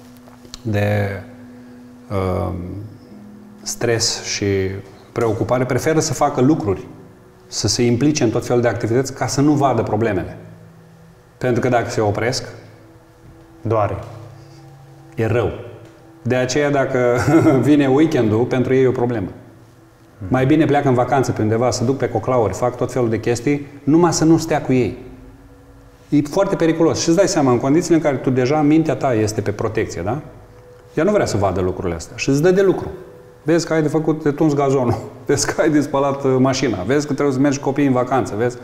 de uh, stres și preocupare, preferă să facă lucruri, să se implice în tot felul de activități ca să nu vadă problemele. Pentru că dacă se opresc, doare. E rău. De aceea, dacă vine weekendul, pentru ei e o problemă. Hmm. Mai bine pleacă în vacanță pe undeva, să duc pe coclauri, fac tot felul de chestii, numai să nu stea cu ei. E foarte periculos. Și îți dai seama, în condițiile în care tu deja mintea ta este pe protecție, da? Ea nu vrea să vadă lucrurile astea și îți dă de lucru. Vezi că ai de făcut de tuns gazonul, vezi că ai de spălat mașina, vezi că trebuie să mergi cu copiii în vacanță, vezi?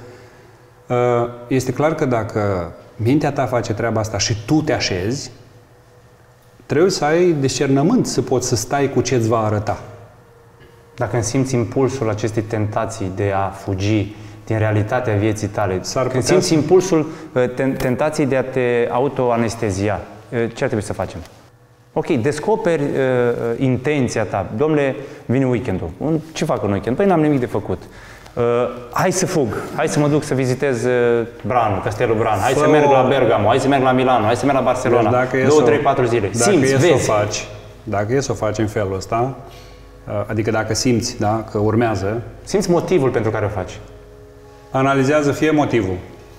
Este clar că dacă mintea ta face treaba asta și tu te așezi, trebuie să ai discernământ să poți să stai cu ce-ți va arăta. Dacă îmi simți impulsul acestei tentații de a fugi din realitatea vieții tale, când simți să... impulsul tentației de a te autoanestezia, ce ar trebui să facem? Ok, descoperi uh, intenția ta. Dom'le, vine weekendul. Ce fac în weekend? Păi n-am nimic de făcut. Uh, hai să fug. Hai să mă duc să vizitez uh, Bran, Castelul Bran. Hai Fă să merg la Bergamo. Hai să merg la Milano. Hai să merg la Barcelona. Deci două, trei, patru zile. Dacă simți, e vezi. Să o faci, dacă e să o faci în felul ăsta, uh, adică dacă simți, da, că urmează... Simți motivul pentru care o faci. Analizează fie motivul.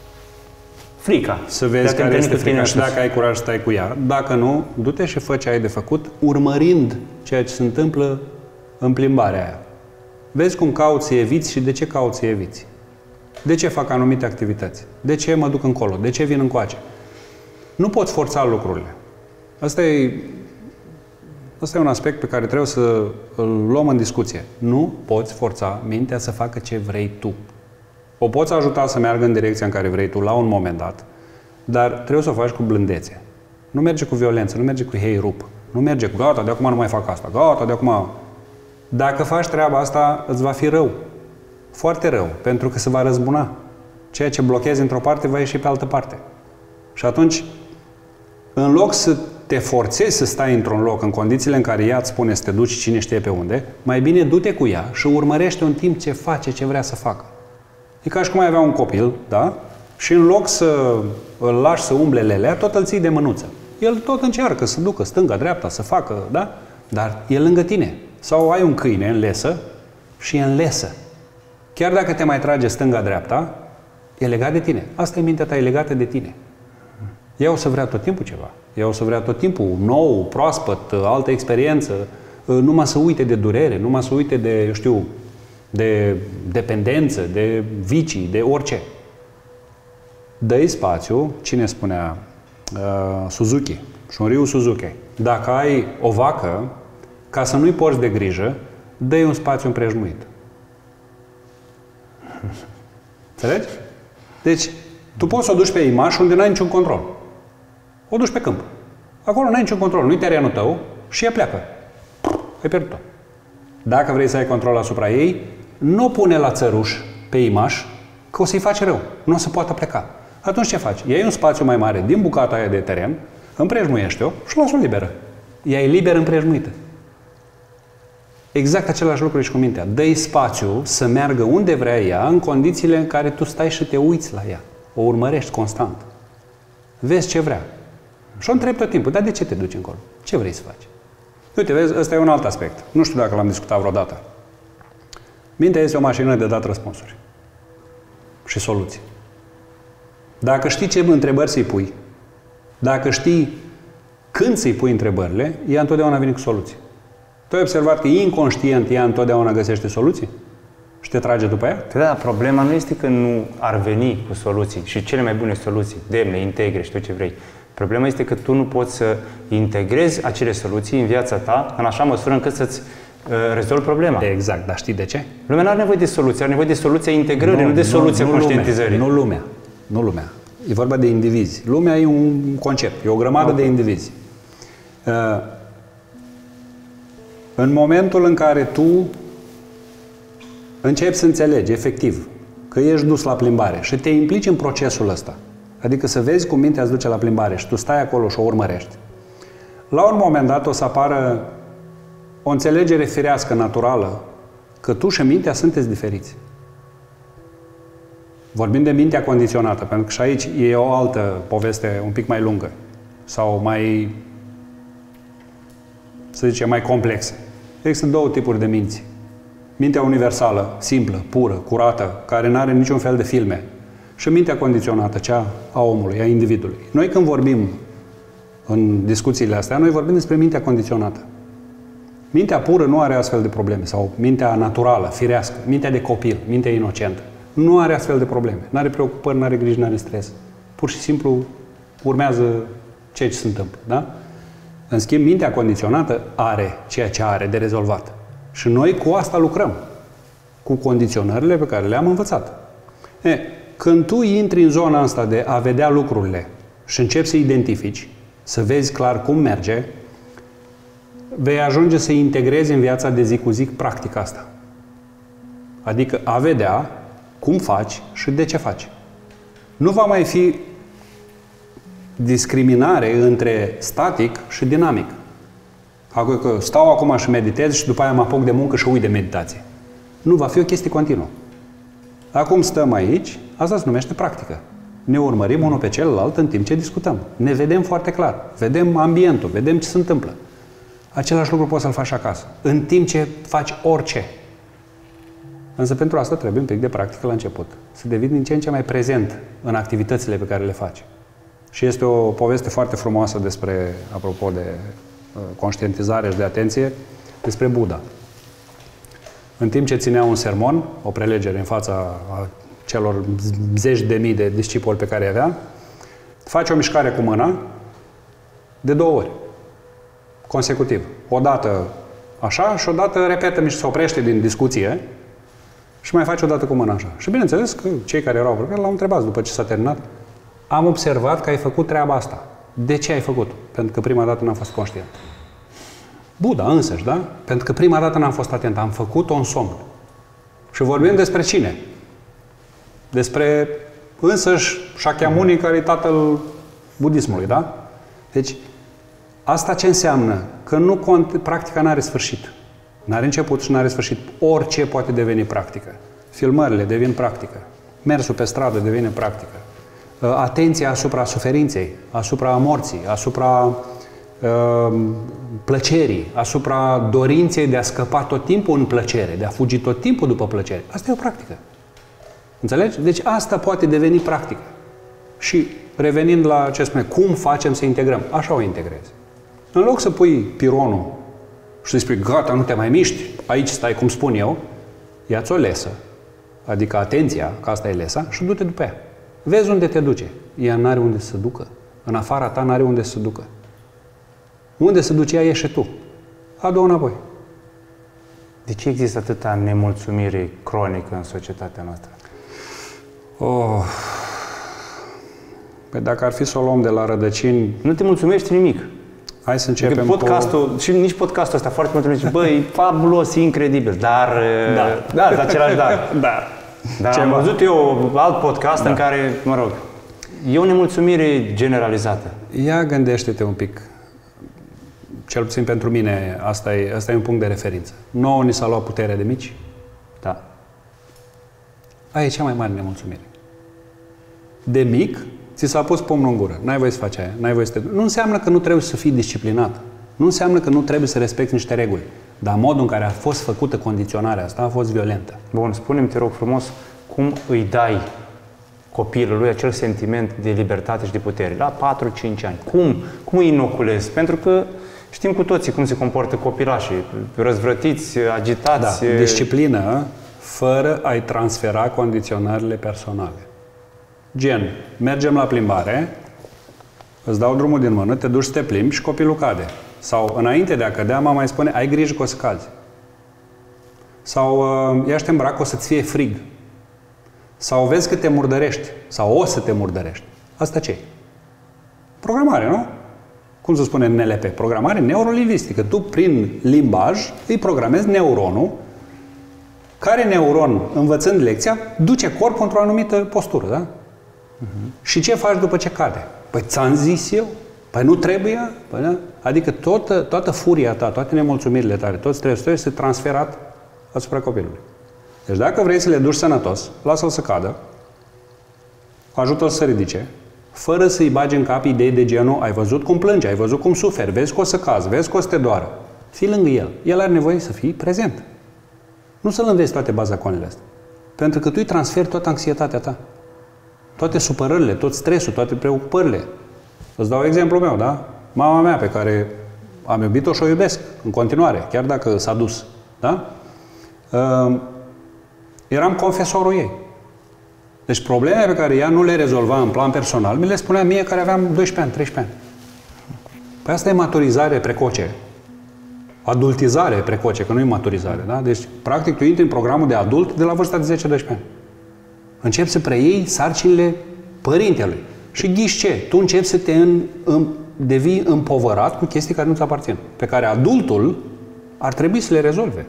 Frica. Să vezi care este frica și dacă ai curaj să stai cu ea. Dacă nu, du-te și fă ce ai de făcut, urmărind ceea ce se întâmplă în plimbarea aia. Vezi cum cauți să eviți și de ce cauți să eviți. De ce fac anumite activități? De ce mă duc încolo? De ce vin încoace? Nu poți forța lucrurile. Asta e, asta e un aspect pe care trebuie să îl luăm în discuție. Nu poți forța mintea să facă ce vrei tu. O poți ajuta să meargă în direcția în care vrei tu la un moment dat, dar trebuie să o faci cu blândețe. Nu merge cu violență, nu merge cu hei rup. Nu merge cu gata, de acum nu mai fac asta, gata, de acum... Dacă faci treaba asta, îți va fi rău. Foarte rău, pentru că se va răzbuna. Ceea ce blochezi într-o parte va ieși pe altă parte. Și atunci, în loc să te forțezi să stai într-un loc în condițiile în care ea îți spune să te duci cine știe pe unde, mai bine du-te cu ea și urmărește un timp ce face, ce vrea să facă. E ca și cum ai avea un copil, da? Și în loc să îl lași să umble lelea, tot îl ții de mânuță. El tot încearcă să ducă stânga, dreapta, să facă, da? Dar e lângă tine. Sau ai un câine în lesă și e în lesă. Chiar dacă te mai trage stânga-dreapta, e legat de tine. Asta e mintea ta, e legată de tine. Ea o să vrea tot timpul ceva. Ea o să vrea tot timpul nou, proaspăt, altă experiență, numai să uite de durere, numai să uite de, eu știu, de dependență, de vicii, de orice. Dă-i spațiu, cine spunea? Uh, Suzuki, Shunryu Suzuki. Dacă ai o vacă, ca să nu-i porți de grijă, dă-i un spațiu împrejmuit. Înțelegi? Deci, tu poți să o duci pe Imaș unde n-ai niciun control. O duci pe câmp. Acolo n-ai niciun control, nu-i terenul tău și ea pleacă. Ai pierdut-o. Dacă vrei să ai control asupra ei, nu o pune la țăruș pe Imaș, că o să-i faci rău. Nu o să poată pleca. Atunci ce faci? Iei un spațiu mai mare din bucata aia de teren, împrejmuiește-o și lasă-o liberă. Ea e liber împrejmuită. Exact același lucru și cu mintea. Dă-i spațiu să meargă unde vrea ea, în condițiile în care tu stai și te uiți la ea. O urmărești constant. Vezi ce vrea. Și o întrebi tot timpul, dar de ce te duci încolo? Ce vrei să faci? Uite, vezi, ăsta e un alt aspect. Nu știu dacă l-am discutat vreodată. Mintea este o mașină de dat răspunsuri și soluții. Dacă știi ce întrebări să-i pui, dacă știi când să-i pui întrebările, ea întotdeauna vine cu soluții. Tu ai observat că inconștient ea întotdeauna găsește soluții? Și te trage după ea? Da, problema nu este că nu ar veni cu soluții și cele mai bune soluții, demne, integre, știu ce vrei. Problema este că tu nu poți să integrezi acele soluții în viața ta în așa măsură încât să-ți uh, rezolvi problema. Exact, dar știi de ce? Lumea nu are nevoie de soluție, are nevoie de soluția integrării, nu, nu de soluția nu, conștientizării. Nu lumea, nu lumea. E vorba de indivizi. Lumea e un concept, e o grămadă okay. de indivizi. Uh, în momentul în care tu începi să înțelegi, efectiv, că ești dus la plimbare și te implici în procesul ăsta, adică să vezi cum mintea îți duce la plimbare și tu stai acolo și o urmărești, la un moment dat o să apară o înțelegere firească, naturală, că tu și mintea sunteți diferiți. Vorbim de mintea condiționată, pentru că și aici e o altă poveste un pic mai lungă sau mai, să zicem, mai complexă. Există două tipuri de minți. Mintea universală, simplă, pură, curată, care nu are niciun fel de filme. Și mintea condiționată, cea a omului, a individului. Noi când vorbim în discuțiile astea, noi vorbim despre mintea condiționată. Mintea pură nu are astfel de probleme, sau mintea naturală, firească, mintea de copil, mintea inocentă. Nu are astfel de probleme. Nu are preocupări, nu are griji, nu are stres. Pur și simplu urmează ceea ce se întâmplă. Da? În schimb, mintea condiționată are ceea ce are de rezolvat. Și noi cu asta lucrăm. Cu condiționările pe care le-am învățat. E, când tu intri în zona asta de a vedea lucrurile și începi să identifici, să vezi clar cum merge, vei ajunge să integrezi în viața de zi cu zi practica asta. Adică a vedea cum faci și de ce faci. Nu va mai fi discriminare între static și dinamic. Că stau acum și meditez și după aia mă apuc de muncă și uit de meditație. Nu, va fi o chestie continuă. Acum stăm aici, asta se numește practică. Ne urmărim unul pe celălalt în timp ce discutăm. Ne vedem foarte clar. Vedem ambientul, vedem ce se întâmplă. Același lucru poți să-l faci acasă, în timp ce faci orice. Însă pentru asta trebuie un pic de practică la început. Să devii din ce în ce mai prezent în activitățile pe care le faci. Și este o poveste foarte frumoasă despre, apropo de uh, conștientizare și de atenție, despre Buddha. În timp ce ținea un sermon, o prelegere în fața a celor zeci de mii de discipoli pe care îi avea, face o mișcare cu mâna de două ori, consecutiv. O dată așa și o dată repetă, se oprește din discuție și mai face o dată cu mâna așa. Și bineînțeles că cei care erau vorbitori l-au întrebat după ce s-a terminat: am observat că ai făcut treaba asta. De ce ai făcut? Pentru că prima dată n-am fost conștient. Buddha însăși, da? Pentru că prima dată n-am fost atent. Am făcut-o în somn. Și vorbim despre cine? Despre însăși Shakyamuni, care e tatăl budismului, da? Deci, asta ce înseamnă? Că nu cont, practica n-are sfârșit. N-are început și n-are sfârșit. Orice poate deveni practică. Filmările devin practică. Mersul pe stradă devine practică. Atenția asupra suferinței, asupra morții, asupra uh, plăcerii, asupra dorinței de a scăpa tot timpul în plăcere, de a fugi tot timpul după plăcere. Asta e o practică. Înțelegi? Deci asta poate deveni practică. Și revenind la ce spune, cum facem să integrăm? Așa o integrezi. În loc să pui pironul și să spui, gata, nu te mai miști, aici stai cum spun eu, ia-ți o lesă, adică atenția, că asta e lesa, și du-te după ea. Vezi unde te duce. Ea n-are unde să se ducă. În afara ta n-are unde să se ducă. Unde se duce ea, ieși tu. Adu-o înapoi. De ce există atâta nemulțumire cronică în societatea noastră? Oh. Păi dacă ar fi să o luăm de la rădăcini... Nu te mulțumești nimic. Hai să începem adică podcastul, cu... și nici podcastul ăsta foarte mult zice, băi, e fabulos, e incredibil, dar... Da. Da, da, același dar. Da. Dar am văzut eu alt podcast da. în care, mă rog, e o nemulțumire generalizată. Ia gândește-te un pic. Cel puțin pentru mine, asta e, asta e un punct de referință. Nouă ni s-a luat puterea de mici. Da. Aia e cea mai mare nemulțumire. De mic, ți s-a pus pumnul în gură. N-ai voie să faci aia. N-ai voie să te... Nu înseamnă că nu trebuie să fii disciplinat. Nu înseamnă că nu trebuie să respecti niște reguli. Dar modul în care a fost făcută condiționarea asta a fost violentă. Bun, spune-mi, te rog frumos, cum îi dai copilului acel sentiment de libertate și de putere la patru cinci ani? Cum? Cum îi inoculezi? Pentru că știm cu toții cum se comportă copilașii, răzvrătiți, agitați. Da, disciplină fără a-i transfera condiționările personale. Gen, mergem la plimbare, îți dau drumul din mână, te duci să te plimbi și copilul cade. Sau, înainte de a cădea, mama mai spune, ai grijă că o să cazi. Sau, ia și te îmbrac, o să-ți fie frig. Sau, vezi că te murdărești. Sau, o să te murdărești. Asta ce? Programare, nu? Cum se spune în N L P? Programare neurolingvistică. Tu, prin limbaj, îi programezi neuronul, care neuron, învățând lecția, duce corpul într-o anumită postură, da? Uh-huh. Și ce faci după ce cade? Păi ți-am zis eu. Păi nu trebuie? Păi, da? Adică toată, toată furia ta, toate nemulțumirile tale, tot stresul este transferat asupra copilului. Deci dacă vrei să le duci sănătos, lasă-l să cadă, ajută-l să ridice, fără să-i bagi în cap idei de genul, ai văzut cum plânge, ai văzut cum suferi, vezi că o să cazi, vezi că o să te doară. Fii lângă el. El are nevoie să fii prezent. Nu să-l înveți toate bazaconele astea. Pentru că tu îi transferi toată anxietatea ta. Toate supărările, tot stresul, toate preocupările. Îți dau exemplul meu, da? Mama mea, pe care am iubit-o și o iubesc în continuare, chiar dacă s-a dus, da? Uh, eram confesorul ei. Deci problemele pe care ea nu le rezolva în plan personal, mi le spunea mie care aveam doisprezece ani, treisprezece ani. Păi asta e maturizare precoce. Adultizare precoce, că nu e maturizare, da? Deci, practic, tu intri în programul de adult de la vârsta de zece doisprezece ani. Începi să preiei sarcinile părintelui. Și ghiși ce? Tu începi să te în, în, devii împovărat cu chestii care nu-ți aparțin, pe care adultul ar trebui să le rezolve.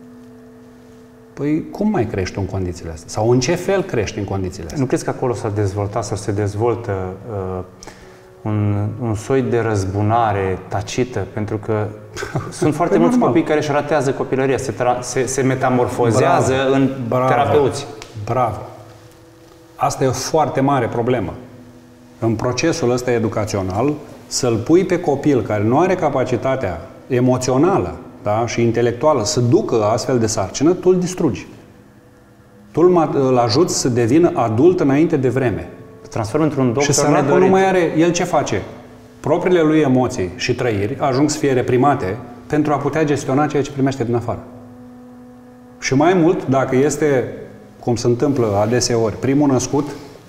Păi, cum mai crești în condițiile astea? Sau în ce fel crești în condițiile astea? Nu crezi că acolo s-a dezvoltat sau se dezvoltă uh, un, un soi de răzbunare tacită? Pentru că sunt foarte mulți normal. Copii care își ratează copilăria, se, se, se metamorfozează bravo, în bravo, terapeuți. Bravo! Asta e o foarte mare problemă. În procesul ăsta educațional, să-l pui pe copil care nu are capacitatea emoțională, da, și intelectuală să ducă astfel de sarcină, tu îl distrugi. Tu îl ajuți să devină adult înainte de vreme. Transformă într-un doctor și săracul nu mai are... El ce face? Propriile lui emoții și trăiri ajung să fie reprimate pentru a putea gestiona ceea ce primește din afară. Și mai mult, dacă este, cum se întâmplă adeseori, primul născut,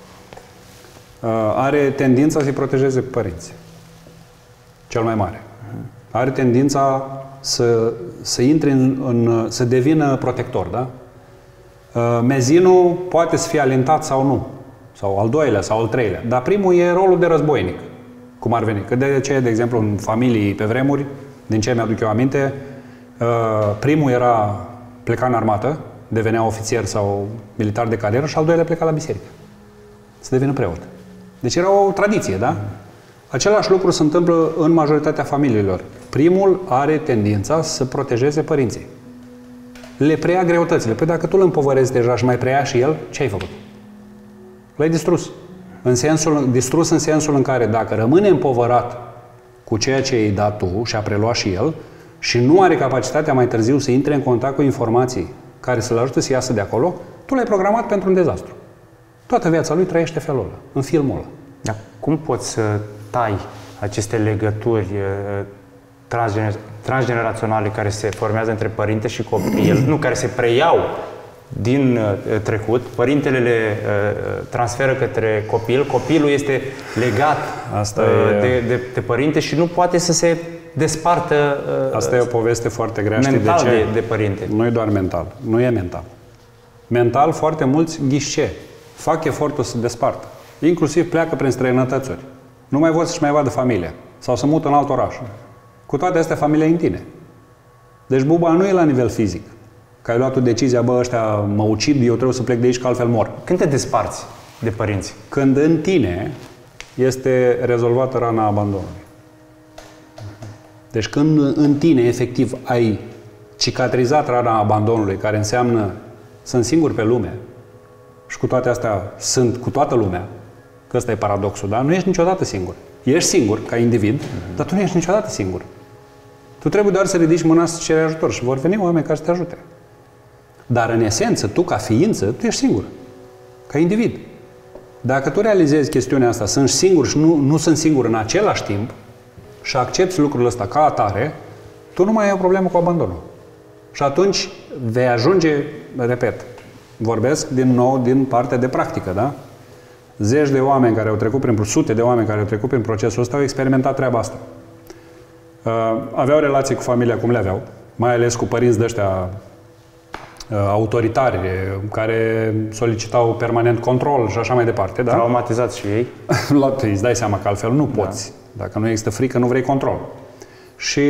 are tendința să-i protejeze pe părinți. Cel mai mare. Are tendința să, să intre în, în, să devină protector, da? Mezinul poate să fie alintat sau nu. Sau al doilea, sau al treilea. Dar primul e rolul de războinic. Cum ar veni. Că de aceea, de exemplu, în familii pe vremuri, din ce mi-aduc eu aminte, primul era pleca în armată, devenea ofițer sau militar de carieră, și al doilea pleca la biserică. Să devină preot. Deci era o tradiție, da? Același lucru se întâmplă în majoritatea familiilor. Primul are tendința să protejeze părinții. Le preia greutățile. Păi dacă tu îl împovărezi deja și mai preia și el, ce ai făcut? L-ai distrus. În sensul, distrus în sensul în care dacă rămâne împovărat cu ceea ce i-ai dat tu și a preluat și el și nu are capacitatea mai târziu să intre în contact cu informații care să-l ajute să iasă de acolo, tu l-ai programat pentru un dezastru. Toată viața lui trăiește felul ăla, în filmul ăla. Dar cum poți să tai aceste legături transgener transgeneraționale care se formează între părinte și copil, nu, care se preiau din uh, trecut, părintele le uh, transferă către copil, copilul este legat Asta uh, e... de, de, de părinte și nu poate să se despartă uh, Asta e o poveste foarte grea. mental de, ce? de, de părinte. Nu e doar mental, nu e mental. Mental, foarte mulți ghișe, fac efortul să se despartă. Inclusiv pleacă prin străinătățuri. Nu mai vor să-și mai vadă familia sau să mută în alt oraș. Cu toate astea, familia e în tine. Deci buba nu e la nivel fizic. Că ai luat tu decizia, bă, ăștia mă ucid, eu trebuie să plec de aici, că altfel mor. Când te desparți de părinți? Când în tine este rezolvată rana abandonului. Deci când în tine, efectiv, ai cicatrizat rana abandonului, care înseamnă sunt singur pe lume, și cu toate astea sunt cu toată lumea, că ăsta e paradoxul, da? Nu ești niciodată singur. Ești singur, ca individ, mm-hmm. dar tu nu ești niciodată singur. Tu trebuie doar să ridici mâna să ceri ajutor și vor veni oameni care să te ajute. Dar în esență, tu ca ființă, tu ești singur. Ca individ. Dacă tu realizezi chestiunea asta, sunt singur și nu, nu sunt singur în același timp și accepti lucrul ăsta ca atare, tu nu mai ai o problemă cu abandonul. Și atunci vei ajunge, repet, vorbesc din nou din partea de practică, da? Zeci de oameni care au trecut prin, sute de oameni care au trecut prin procesul ăsta au experimentat treaba asta. Uh, aveau relații cu familia cum le aveau, mai ales cu părinți de ăștia uh, autoritari, care solicitau permanent control și așa mai departe. Da? Traumatizați și ei. Îți dai seama că altfel nu poți. Da. Dacă nu există frică, nu vrei control. Și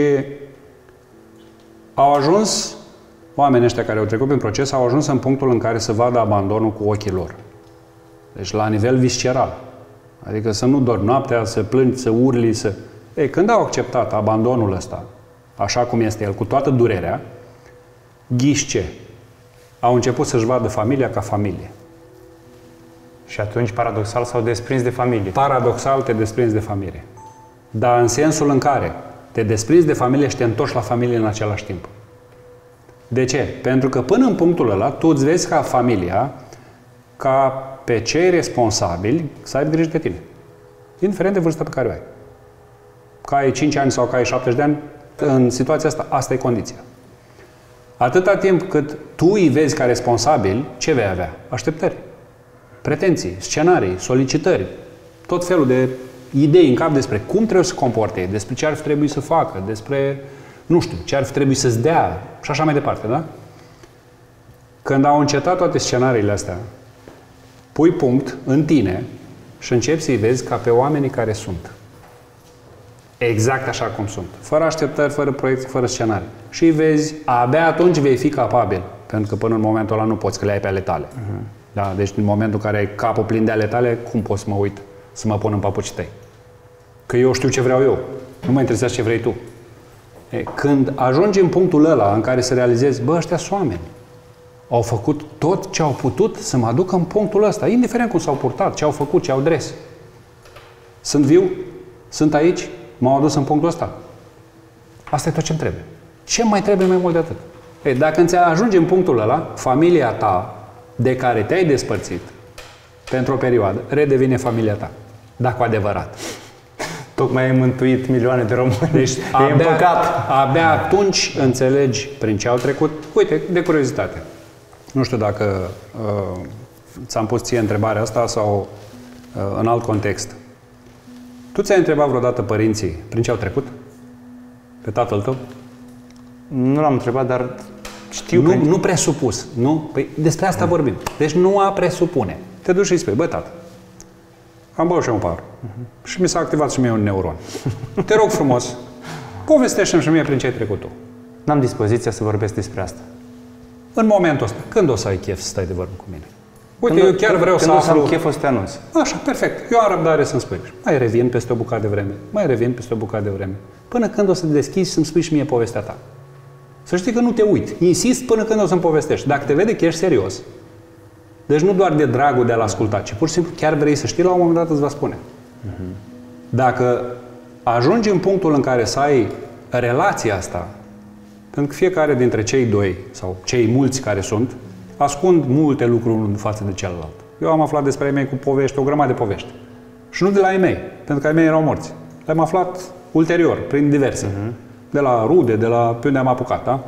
au ajuns, oamenii ăștia care au trecut prin proces, au ajuns în punctul în care să vadă abandonul cu ochii lor. Deci la nivel visceral. Adică să nu dormi noaptea, să plângi, să urli, să... Ei, când au acceptat abandonul ăsta, așa cum este el, cu toată durerea, ghișce, au început să-și vadă familia ca familie. Și atunci, paradoxal, s-au desprins de familie. Paradoxal, te desprinzi de familie. Dar în sensul în care te desprinzi de familie și te întorci la familie în același timp. De ce? Pentru că până în punctul ăla, tu îți vezi ca familia, ca pe cei responsabili să aibă grijă de tine. Indiferent de vârsta pe care o ai. Că ai cinci ani sau că ai șaptezeci de ani, în situația asta, asta e condiția. Atâta timp cât tu îi vezi ca responsabili, ce vei avea? Așteptări. pretenții, scenarii, solicitări, tot felul de idei în cap despre cum trebuie să comporte, despre ce ar trebui să facă, despre, nu știu, ce ar trebui să-ți dea și așa mai departe, da? Când au încetat toate scenariile astea, pui punct în tine și începi să-i vezi ca pe oamenii care sunt. Exact așa cum sunt. Fără așteptări, fără proiecții, fără scenarii. Și îi vezi, abia atunci vei fi capabil. Pentru că până în momentul ăla nu poți, că le ai pe ale tale. Uh-huh. Da? Deci în momentul în care ai capul plin de ale tale, cum poți să mă uit, să mă pun în papucii tăi? Că eu știu ce vreau eu. Nu mă interesează ce vrei tu. E, când ajungi în punctul ăla în care să realizezi, bă, ăștia sunt oameni. Au făcut tot ce au putut să mă aducă în punctul ăsta, indiferent cum s-au purtat, ce au făcut, ce au dres. Sunt viu, sunt aici, m-au adus în punctul ăsta. Asta e tot ce-mi trebuie. Ce mai trebuie mai mult de atât? Ei, dacă îți ajungi în punctul ăla, familia ta de care te-ai despărțit pentru o perioadă, redevine familia ta. Dacă cu adevărat. Tocmai ai mântuit milioane de români. Deci abia, abia atunci înțelegi prin ce au trecut. Uite, de curiozitate. Nu știu dacă uh, ți-am pus ție întrebarea asta sau uh, în alt context. Tu ți-ai întrebat vreodată părinții prin ce au trecut? Pe tatăl tău? Nu l-am întrebat, dar știu nu, că... Nu presupus. Nu? Păi despre asta vorbim. Deci nu a presupune. Te duci și îi spui, bă, tată, am băut și un par. Uh-huh. Și mi s-a activat și mie un neuron. Te rog frumos, povestește-mi și mie prin ce ai trecut tu. N-am dispoziția să vorbesc despre asta. În momentul ăsta, când o să ai chef să stai de vorbă cu mine? Uite, când, eu chiar vreau când să aflu... aflu... Când o să am chef, o să te anunț. Așa, perfect. Eu am răbdare să-mi spui. Mai revin peste o bucată de vreme. Mai revin peste o bucată de vreme. Până când o să te deschizi să-mi spui și mie povestea ta. Să știi că nu te uit. Insist până când o să-mi povestești. Dacă te vede că ești serios, deci nu doar de dragul de a-l asculta, ci pur și simplu chiar vrei să știi, la un moment dat îți va spune. Uh-huh. Dacă ajungi în punctul în care să ai relația asta, pentru că fiecare dintre cei doi, sau cei mulți care sunt, ascund multe lucruri unul în față de celălalt. Eu am aflat despre ai mei cu povești, o grămadă de povești. Și nu de la ai mei, pentru că ai mei erau morți. Le-am aflat ulterior, prin diverse. Uh-huh. De la rude, de la pe unde am apucat, da?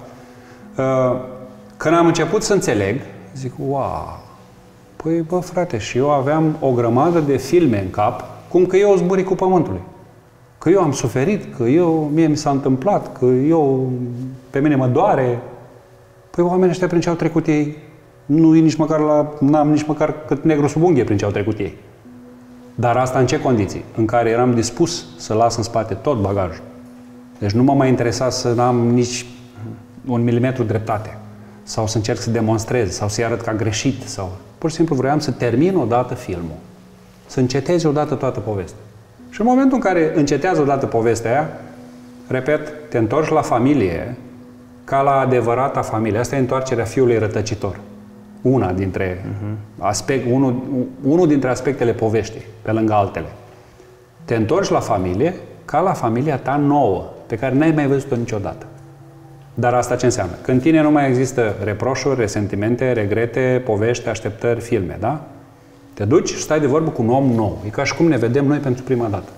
Când am început să înțeleg, zic, wow, păi bă frate, și eu aveam o grămadă de filme în cap, cum că eu zburi cu pământului. Că eu am suferit, că eu, mie mi s-a întâmplat, că eu, pe mine mă doare. Păi oamenii ăștia prin ce au trecut ei, nu e nici măcar la, n-am nici măcar cât negru sub unghie prin ce au trecut ei. Dar asta în ce condiții? În care eram dispus să las în spate tot bagajul. Deci nu mă mai interesa să n-am nici un milimetru dreptate. Sau să încerc să demonstrez, sau să-i arăt că a greșit. Sau... Pur și simplu vroiam să termin odată filmul. Să înceteze odată toată povestea. Și în momentul în care încetează odată povestea aia, repet, te întorci la familie ca la adevărata familie. Asta e întoarcerea fiului rătăcitor. Una dintre uh-huh. aspect, unul, unul dintre aspectele poveștii, pe lângă altele. Te întorci la familie ca la familia ta nouă, pe care n-ai mai văzut-o niciodată. Dar asta ce înseamnă? Că în tine nu mai există reproșuri, resentimente, regrete, povești, așteptări, filme, da? Te duci și stai de vorbă cu un om nou. E ca și cum ne vedem noi pentru prima dată.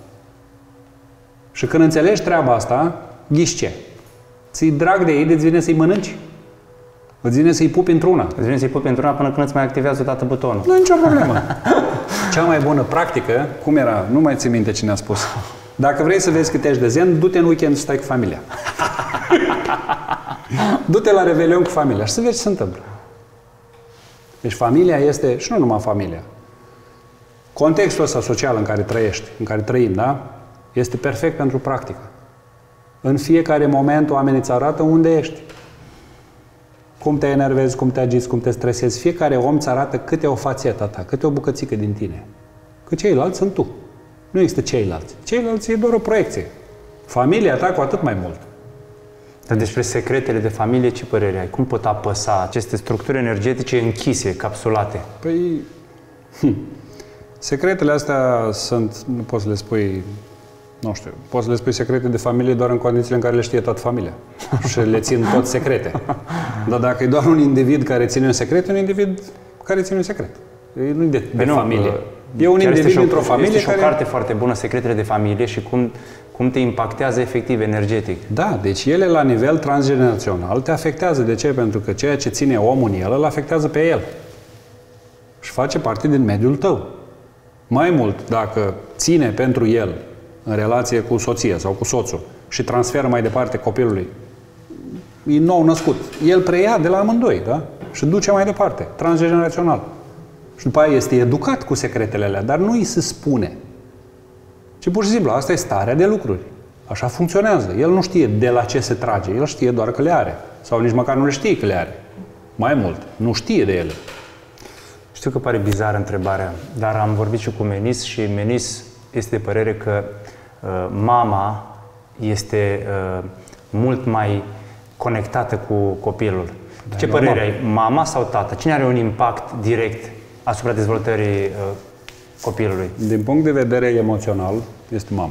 Și când înțelegi treaba asta, ghiși ce? Ți-i drag de ei, de-ți vine să-i mănânci? Îți vine să-i pupi într-una? Îți vine să-i pupi într-una până când îți mai activează odată butonul. Nu e nicio problemă. Cea mai bună practică, cum era? Nu mai țin minte cine a spus. Dacă vrei să vezi cât ești de zen, du-te în weekend să stai cu familia. Du-te la Revelion cu familia și să vezi ce se întâmplă. Deci familia este, și nu numai familia, contextul ăsta social în care trăiești, în care trăim, da? Este perfect pentru practică. În fiecare moment oamenii îți arată unde ești. Cum te enervezi, cum te agiți, cum te stresezi. Fiecare om îți arată câte o fațetă ta, câte o bucățică din tine. Că ceilalți sunt tu. Nu există ceilalți. Ceilalți e doar o proiecție. Familia ta cu atât mai mult. Dar despre secretele de familie, ce părere ai? Cum pot apăsa aceste structuri energetice închise, capsulate? Păi, hm, secretele astea sunt, nu poți să le spui, nu știu, poți să le spui secrete de familie doar în condițiile în care le știe toată familia. Și le țin tot secrete. Dar dacă e doar un individ care ține un secret, e un individ care ține un secret. Nu e de, de nu, familie. E un individ dintr-o familie este care... și o carte foarte bună, Secretele de familie, și cum, cum te impactează efectiv energetic. Da, deci ele la nivel transgenerațional te afectează. De ce? Pentru că ceea ce ține omul în el, îl afectează pe el. și face parte din mediul tău. Mai mult, dacă ține pentru el în relație cu soția sau cu soțul și transferă mai departe copilului, e nou născut, el preia de la amândoi, da? Și duce mai departe, transgenerațional. Și după aia este educat cu secretele alea, dar nu îi se spune. Ci pur și simplu, asta e starea de lucruri. Așa funcționează. El nu știe de la ce se trage, el știe doar că le are. Sau nici măcar nu le știe că le are. Mai mult, nu știe de ele. Știu că pare bizară întrebarea, dar am vorbit și cu Menis și Menis este de părere că uh, mama este uh, mult mai conectată cu copilul. Da, ce părere normal. ai? Mama sau tata? Cine are un impact direct asupra dezvoltării uh, copilului? Din punct de vedere emoțional, este mama.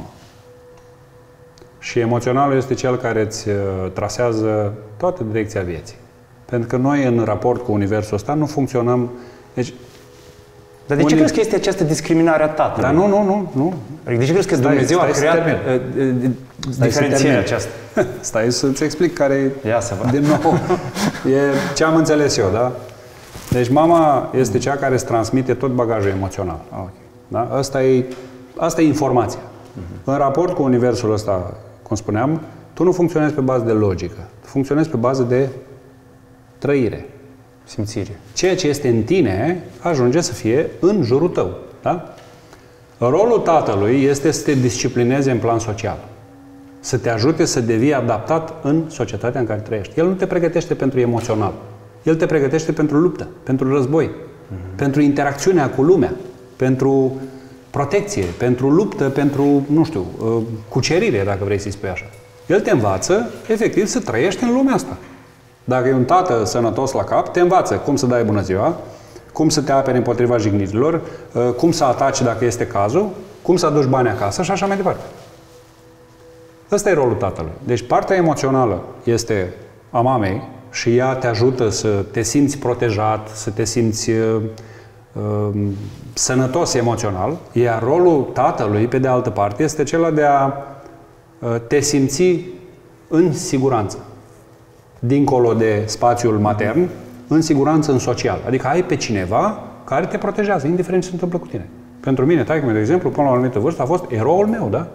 Și emoționalul este cel care îți uh, trasează toată direcția vieții. Pentru că noi, în raport cu universul ăsta, nu funcționăm. Deci, dar de ce crezi că este această discriminare a tatălui? Dar nu, nu, nu. nu. De ce crezi că stai, Dumnezeu stai, a creat uh, diferențierea aceasta? Stai să-ți explic care Ia să vă. Din nou, e ce am înțeles eu, da? Deci mama este cea care îți transmite tot bagajul emoțional. Okay. Da? Asta e, asta e informația. Uh-huh. În raport cu universul ăsta, cum spuneam, tu nu funcționezi pe bază de logică. Tu funcționezi pe bază de trăire. Simțire. Ceea ce este în tine ajunge să fie în jurul tău. Da? Rolul tatălui este să te disciplineze în plan social. Să te ajute să devii adaptat în societatea în care trăiești. El nu te pregătește pentru emoțional. El te pregătește pentru luptă, pentru război, uh-huh. pentru interacțiunea cu lumea, pentru protecție, pentru luptă, pentru, nu știu, cucerire, dacă vrei să-i spui așa. El te învață, efectiv, să trăiești în lumea asta. Dacă e un tată sănătos la cap, te învață cum să dai bună ziua, cum să te aperi împotriva jignirilor, cum să ataci dacă este cazul, cum să aduci bani acasă și așa mai departe. Ăsta e rolul tatălui. Deci partea emoțională este a mamei și ea te ajută să te simți protejat, să te simți uh, uh, sănătos emoțional, iar rolul tatălui, pe de altă parte, este acela de a uh, te simți în siguranță. Dincolo de spațiul matern, în siguranță în social. Adică ai pe cineva care te protejează, indiferent ce se întâmplă cu tine. Pentru mine, taică-mi, de exemplu, până la o anumită vârstă, a fost eroul meu, da?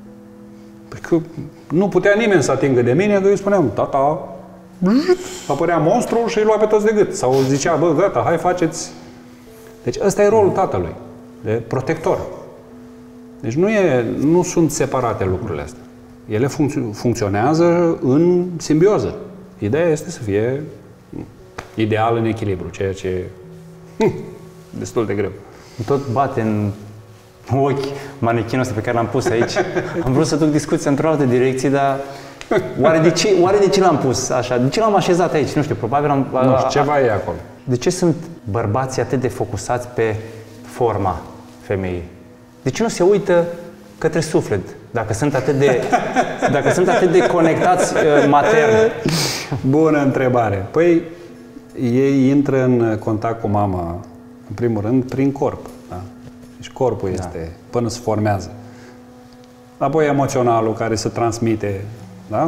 Că nu putea nimeni să atingă de mine, că eu spuneam, tata, apărea monstru și îi lua pe toți de gât. Sau zicea, bă, gata, hai, faceți. Deci ăsta e rolul tatălui, de protector. Deci nu, e, nu sunt separate lucrurile astea. Ele func- funcționează în simbioză. Ideea este să fie ideal în echilibru, ceea ce e hm, destul de greu. Tot bate în ochi manechinul ăsta pe care l-am pus aici. Am vrut să duc discuția într-o altă direcție, dar oare de ce, oare de ce l-am pus așa? De ce l-am așezat aici? Nu știu, probabil am... Nu știu, ceva e acolo. De ce sunt bărbații atât de focusați pe forma femeii? De ce nu se uită către suflet? Dacă sunt atât de, dacă sunt atât de conectați uh, matern. Bună întrebare. Păi, ei intră în contact cu mama, în primul rând, prin corp. Da? Deci corpul este, da. Până se formează. Apoi emoționalul care se transmite. Da?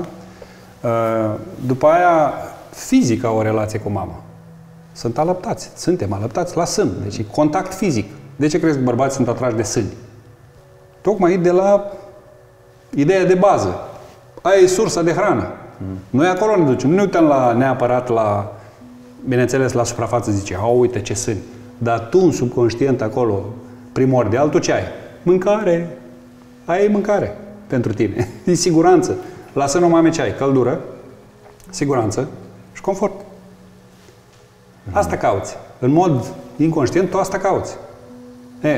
După aia, fizic au o relație cu mama. Sunt alăptați. Suntem alăptați la sân. Deci e contact fizic. De ce crezi că bărbații sunt atrași de sâni? Tocmai de la ideea de bază. Aia e sursa de hrană. Mm. Noi acolo ne ducem. Nu ne uităm la, neapărat la, bineînțeles, la suprafață, zice, a, uite ce sâni. Dar tu, în subconștient, acolo, primordial, tu ce ai? Mâncare. Aia e mâncare pentru tine. E siguranță. La sânul mamei ce ai? Căldură, siguranță și confort. Asta cauți. În mod inconștient, tu asta cauți. E,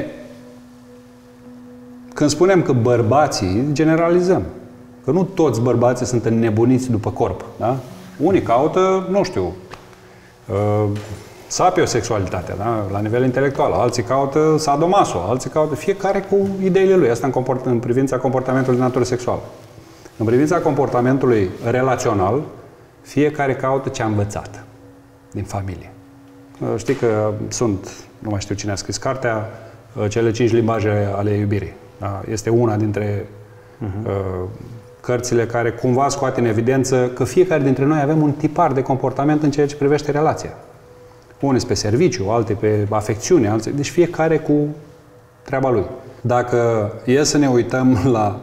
când spunem că bărbații, generalizăm. Că nu toți bărbații sunt înnebuniți după corp. Da? Unii caută, nu știu, uh, sapiosexualitatea, da? La nivel intelectual. Alții caută sadomaso, alții caută fiecare cu ideile lui. Asta în, comport, în privința comportamentului de natură sexuală. În privința comportamentului relațional, fiecare caută ce a învățat din familie. Știi că sunt, nu mai știu cine a scris cartea, cele cinci limbaje ale iubirii. Este una dintre uh-huh. cărțile care cumva scoate în evidență că fiecare dintre noi avem un tipar de comportament în ceea ce privește relația. Unii pe serviciu, alte pe afecțiune, alții. Deci fiecare cu treaba lui. Dacă e să ne uităm la,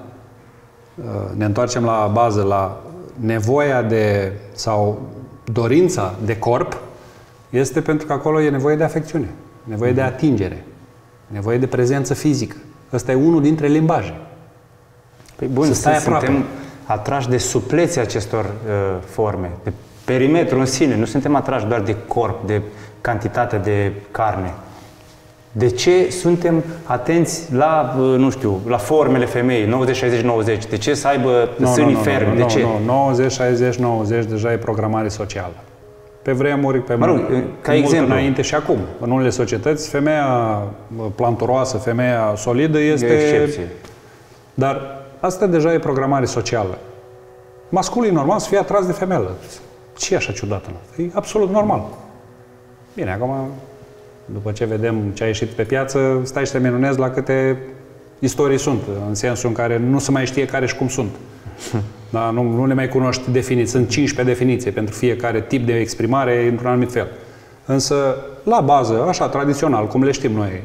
ne întoarcem la bază, la nevoia de, sau dorința de corp, este pentru că acolo e nevoie de afecțiune, nevoie de atingere, nevoie de prezență fizică. Ăsta e unul dintre limbaje. Păi bun, să stai aproape. Suntem atrași de suplețea acestor uh, forme, de perimetrul în sine. Nu suntem atrași doar de corp, de cantitatea de carne. De ce suntem atenți la, uh, nu știu, la formele femeii, nouăzeci șaizeci nouăzeci? De ce să aibă no, sânii no, no, fermi? No, de no, ce? No, nouăzeci șaizeci nouăzeci deja e programare socială. Pe vremuri, pe mă rog, mult, ca exemplu, înainte și acum. În unele societăți, femeia planturoasă, femeia solidă este... E excepție. Dar asta deja e programare socială. Masculul e normal să fie atras de femeie. Ce e așa ciudat? E absolut normal. Bine, acum, după ce vedem ce a ieșit pe piață, stai și te minunezi la câte istorii sunt, în sensul în care nu se mai știe care și cum sunt. Da, nu, nu le mai cunoști definiții. Sunt cincisprezece definiții pentru fiecare tip de exprimare într-un anumit fel. Însă, la bază, așa, tradițional, cum le știm noi,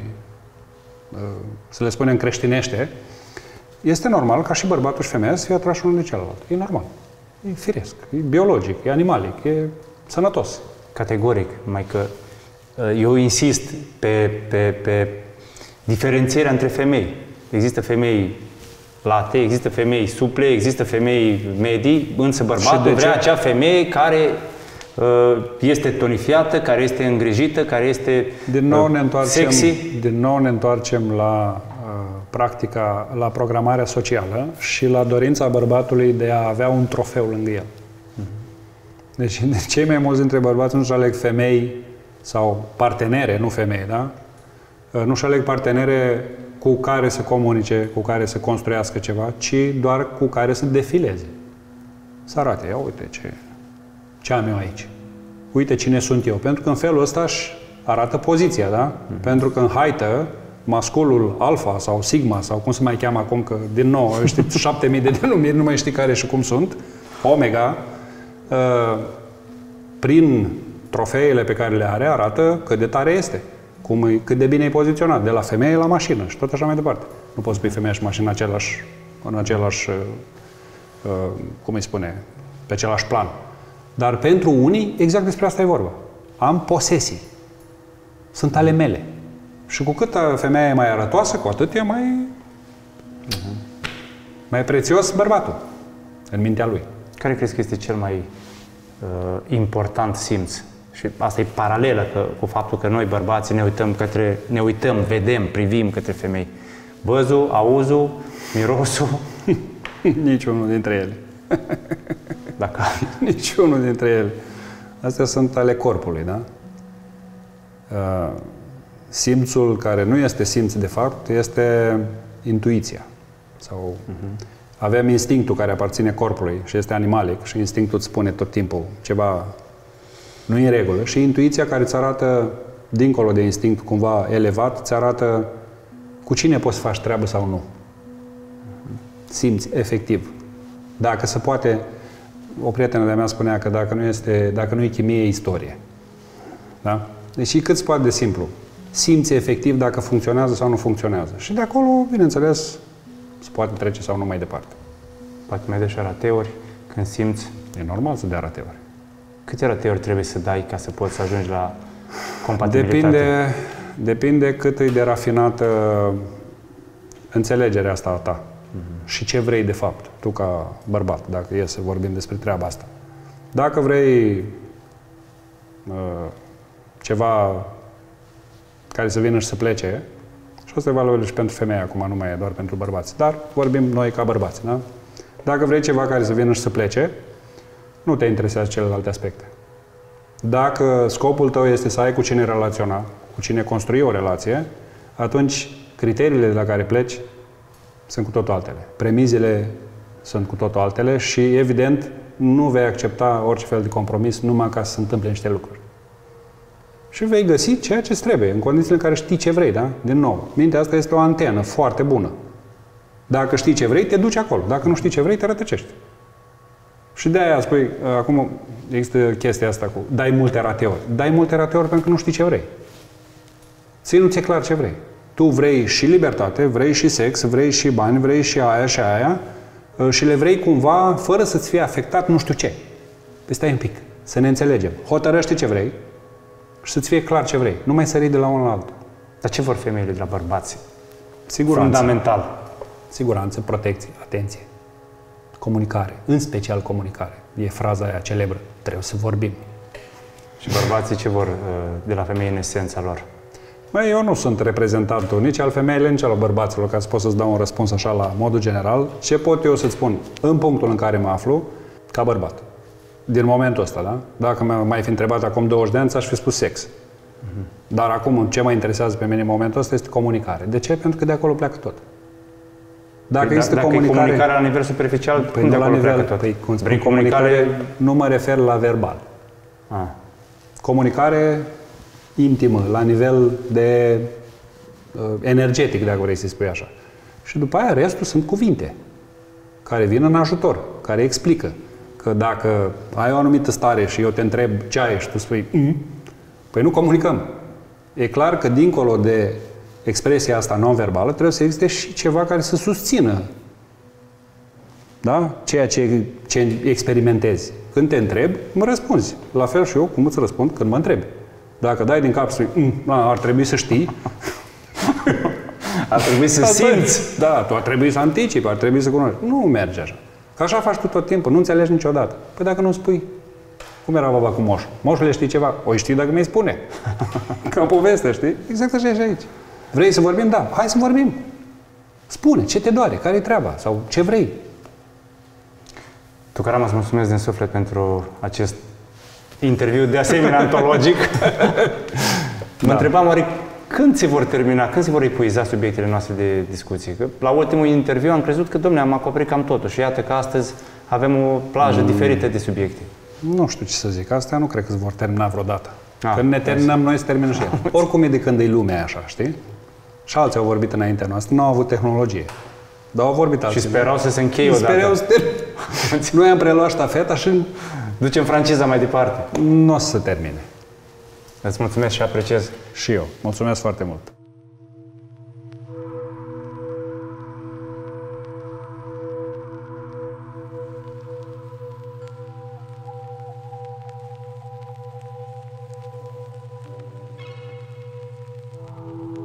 să le spunem creștinește, este normal ca și bărbatul și femeia să fie atrași unul de celălalt. E normal. E firesc, e biologic, e animalic, e sănătos. Categoric, mai că eu insist pe, pe, pe diferențierea între femei. Există femei late, există femei suple, există femei medii, însă bărbatul vrea acea femeie care uh, este tonifiată, care este îngrijită, care este din nou ne întoarcem, sexy. Din nou ne întoarcem la uh, practica, la programarea socială și la dorința bărbatului de a avea un trofeu lângă el. Uh-huh. Deci de cei mai mulți dintre bărbați nu-și aleg femei sau partenere, nu femei, da? Uh, nu-și aleg partenere cu care să comunice, cu care să construiască ceva, ci doar cu care să defileze. Să arate, ia uite ce, ce am eu aici. Uite cine sunt eu. Pentru că în felul ăsta își arată poziția, da? Mm-hmm. Pentru că în haită, masculul alfa sau sigma, sau cum se mai cheamă acum, că din nou, știi, șapte mii de denumiri, nu mai știi care și cum sunt, omega, uh, prin trofeele pe care le are, arată cât de tare este. Cum e, cât de bine e poziționat, de la femeie la mașină și tot așa mai departe. Nu poți pui femeia și mașină în același, în același uh, cum îi spune, pe același plan. Dar pentru unii, exact despre asta e vorba. Am posesii. Sunt ale mele. Și cu cât femeia e mai arătoasă, cu atât e mai, uh-huh. mai prețios bărbatul în mintea lui. Care crezi că este cel mai uh, important simț? Și asta e paralelă că, cu faptul că noi, bărbații, ne uităm către, ne uităm, vedem, privim către femei. Văzul, auzul, mirosul. Niciunul dintre ele. Dacă... Niciunul dintre ele. Astea sunt ale corpului, da? Uh, simțul care nu este simț de fapt, este intuiția. Sau uh-huh. avem instinctul care aparține corpului și este animalic și instinctul îți spune tot timpul ceva nu e în regulă. Și intuiția care îți arată, dincolo de instinct cumva elevat, îți arată cu cine poți să faci treabă sau nu. Simți, efectiv. Dacă se poate, o prietenă de-a mea spunea că dacă nu este, dacă nu e chimie, e istorie. Da? Deci cât se poate de simplu. Simți efectiv dacă funcționează sau nu funcționează. Și de acolo, bineînțeles, se poate trece sau nu mai departe. Poate mai dă și rateuri când simți. E normal să dea rateuri. Câte rateuri trebuie să dai ca să poți să ajungi la compatibilitate? Depinde, depinde cât e de rafinată înțelegerea asta a ta. Mm-hmm. Și ce vrei de fapt, tu ca bărbat, dacă e să vorbim despre treaba asta. Dacă vrei uh, ceva care să vină și să plece, și asta e valabil și pentru femeie, acum nu mai e doar pentru bărbați, dar vorbim noi ca bărbați, da? Dacă vrei ceva care să vină și să plece, nu te interesează celelalte aspecte. Dacă scopul tău este să ai cu cine relaționa, cu cine construi o relație, atunci criteriile de la care pleci sunt cu totul altele. Premizele sunt cu totul altele și, evident, nu vei accepta orice fel de compromis numai ca să se întâmple niște lucruri. Și vei găsi ceea ce-ți trebuie, în condițiile în care știi ce vrei, da? Din nou, mintea asta este o antenă foarte bună. Dacă știi ce vrei, te duci acolo. Dacă nu știi ce vrei, te rătăcești. Și de aia spui, acum există chestia asta cu dai multe rateuri. Dai multe rateuri pentru că nu știi ce vrei. Ție nu ți-e clar ce vrei. Tu vrei și libertate, vrei și sex, vrei și bani, vrei și aia și aia și le vrei cumva fără să-ți fie afectat nu știu ce. Păi stai un pic, să ne înțelegem. Hotărăște ce vrei și să-ți fie clar ce vrei. Nu mai sări de la unul la altul. Dar ce vor femeile de la bărbați? Siguranță. Fundamental. Siguranță, protecție, atenție. Comunicare, în special comunicare. E fraza aia celebră. Trebuie să vorbim. Și bărbații ce vor de la femei în esența lor? Băi, eu nu sunt reprezentantul nici al femeilor, nici al bărbaților, ca să pot să-ți dau un răspuns așa la modul general. Ce pot eu să-ți spun în punctul în care mă aflu, ca bărbat? Din momentul ăsta, da? Dacă m-ai fi întrebat acum douăzeci de ani, ți-aș fi spus sex. Uh-huh. Dar acum, ce mă interesează pe mine în momentul ăsta este comunicare. De ce? Pentru că de acolo pleacă tot. Dacă păi, există dacă comunicare... comunicarea la nivel superficial, păi cum de la acolo nivel, pleacă tot? Păi, cum Prin comunicare... comunicare... Nu mă refer la verbal. Ah. Comunicare intimă, la nivel de uh, energetic, dacă vrei să spui așa. Și după aia, restul sunt cuvinte care vin în ajutor, care explică că dacă ai o anumită stare și eu te întreb ce ai și tu spui mm, păi nu comunicăm. E clar că dincolo de expresia asta non-verbală trebuie să existe și ceva care să susțină, da? Ceea ce, ce experimentezi. Când te întreb, mă răspunzi. La fel și eu cum îți răspund când mă întrebi. Dacă dai din cap și spui, mm, ar trebui să știi, ar trebui să simți. Da, tu ar trebui să anticipi, ar trebui să cunoști. Nu merge așa. Că așa faci tu tot timpul, nu înțelegi niciodată. Păi dacă nu spui, cum era baba cu moșul? Moșule, știi ceva? O știi dacă mi-i spune. Ca o poveste, știi? Exact așa e și aici. Vrei să vorbim? Da. Hai să vorbim. Spune, ce te doare? Care-i treaba? Sau ce vrei? Tu, Caraman, îți mulțumesc din suflet pentru acest interviu de asemenea antologic. Mă da. întrebam oare când se vor termina, când se vor epuiza subiectele noastre de discuție? Că la ultimul interviu am crezut că, dom'le, am acoperit cam totul și iată că astăzi avem o plajă mm. diferită de subiecte. Nu știu ce să zic, astea nu cred că se vor termina vreodată. Ah, când ne terminăm noi, se termină și el. Oricum e de când e lumea așa, știi? Și alții au vorbit înaintea noastră, nu au avut tehnologie. Dar au vorbit alții. Și sperau să se încheie odată. Sperau să termine. Noi am preluat ștafeta și... ducem franciza mai departe. Nu o să se termine. Îți mulțumesc și apreciez. Și eu. Mulțumesc foarte mult.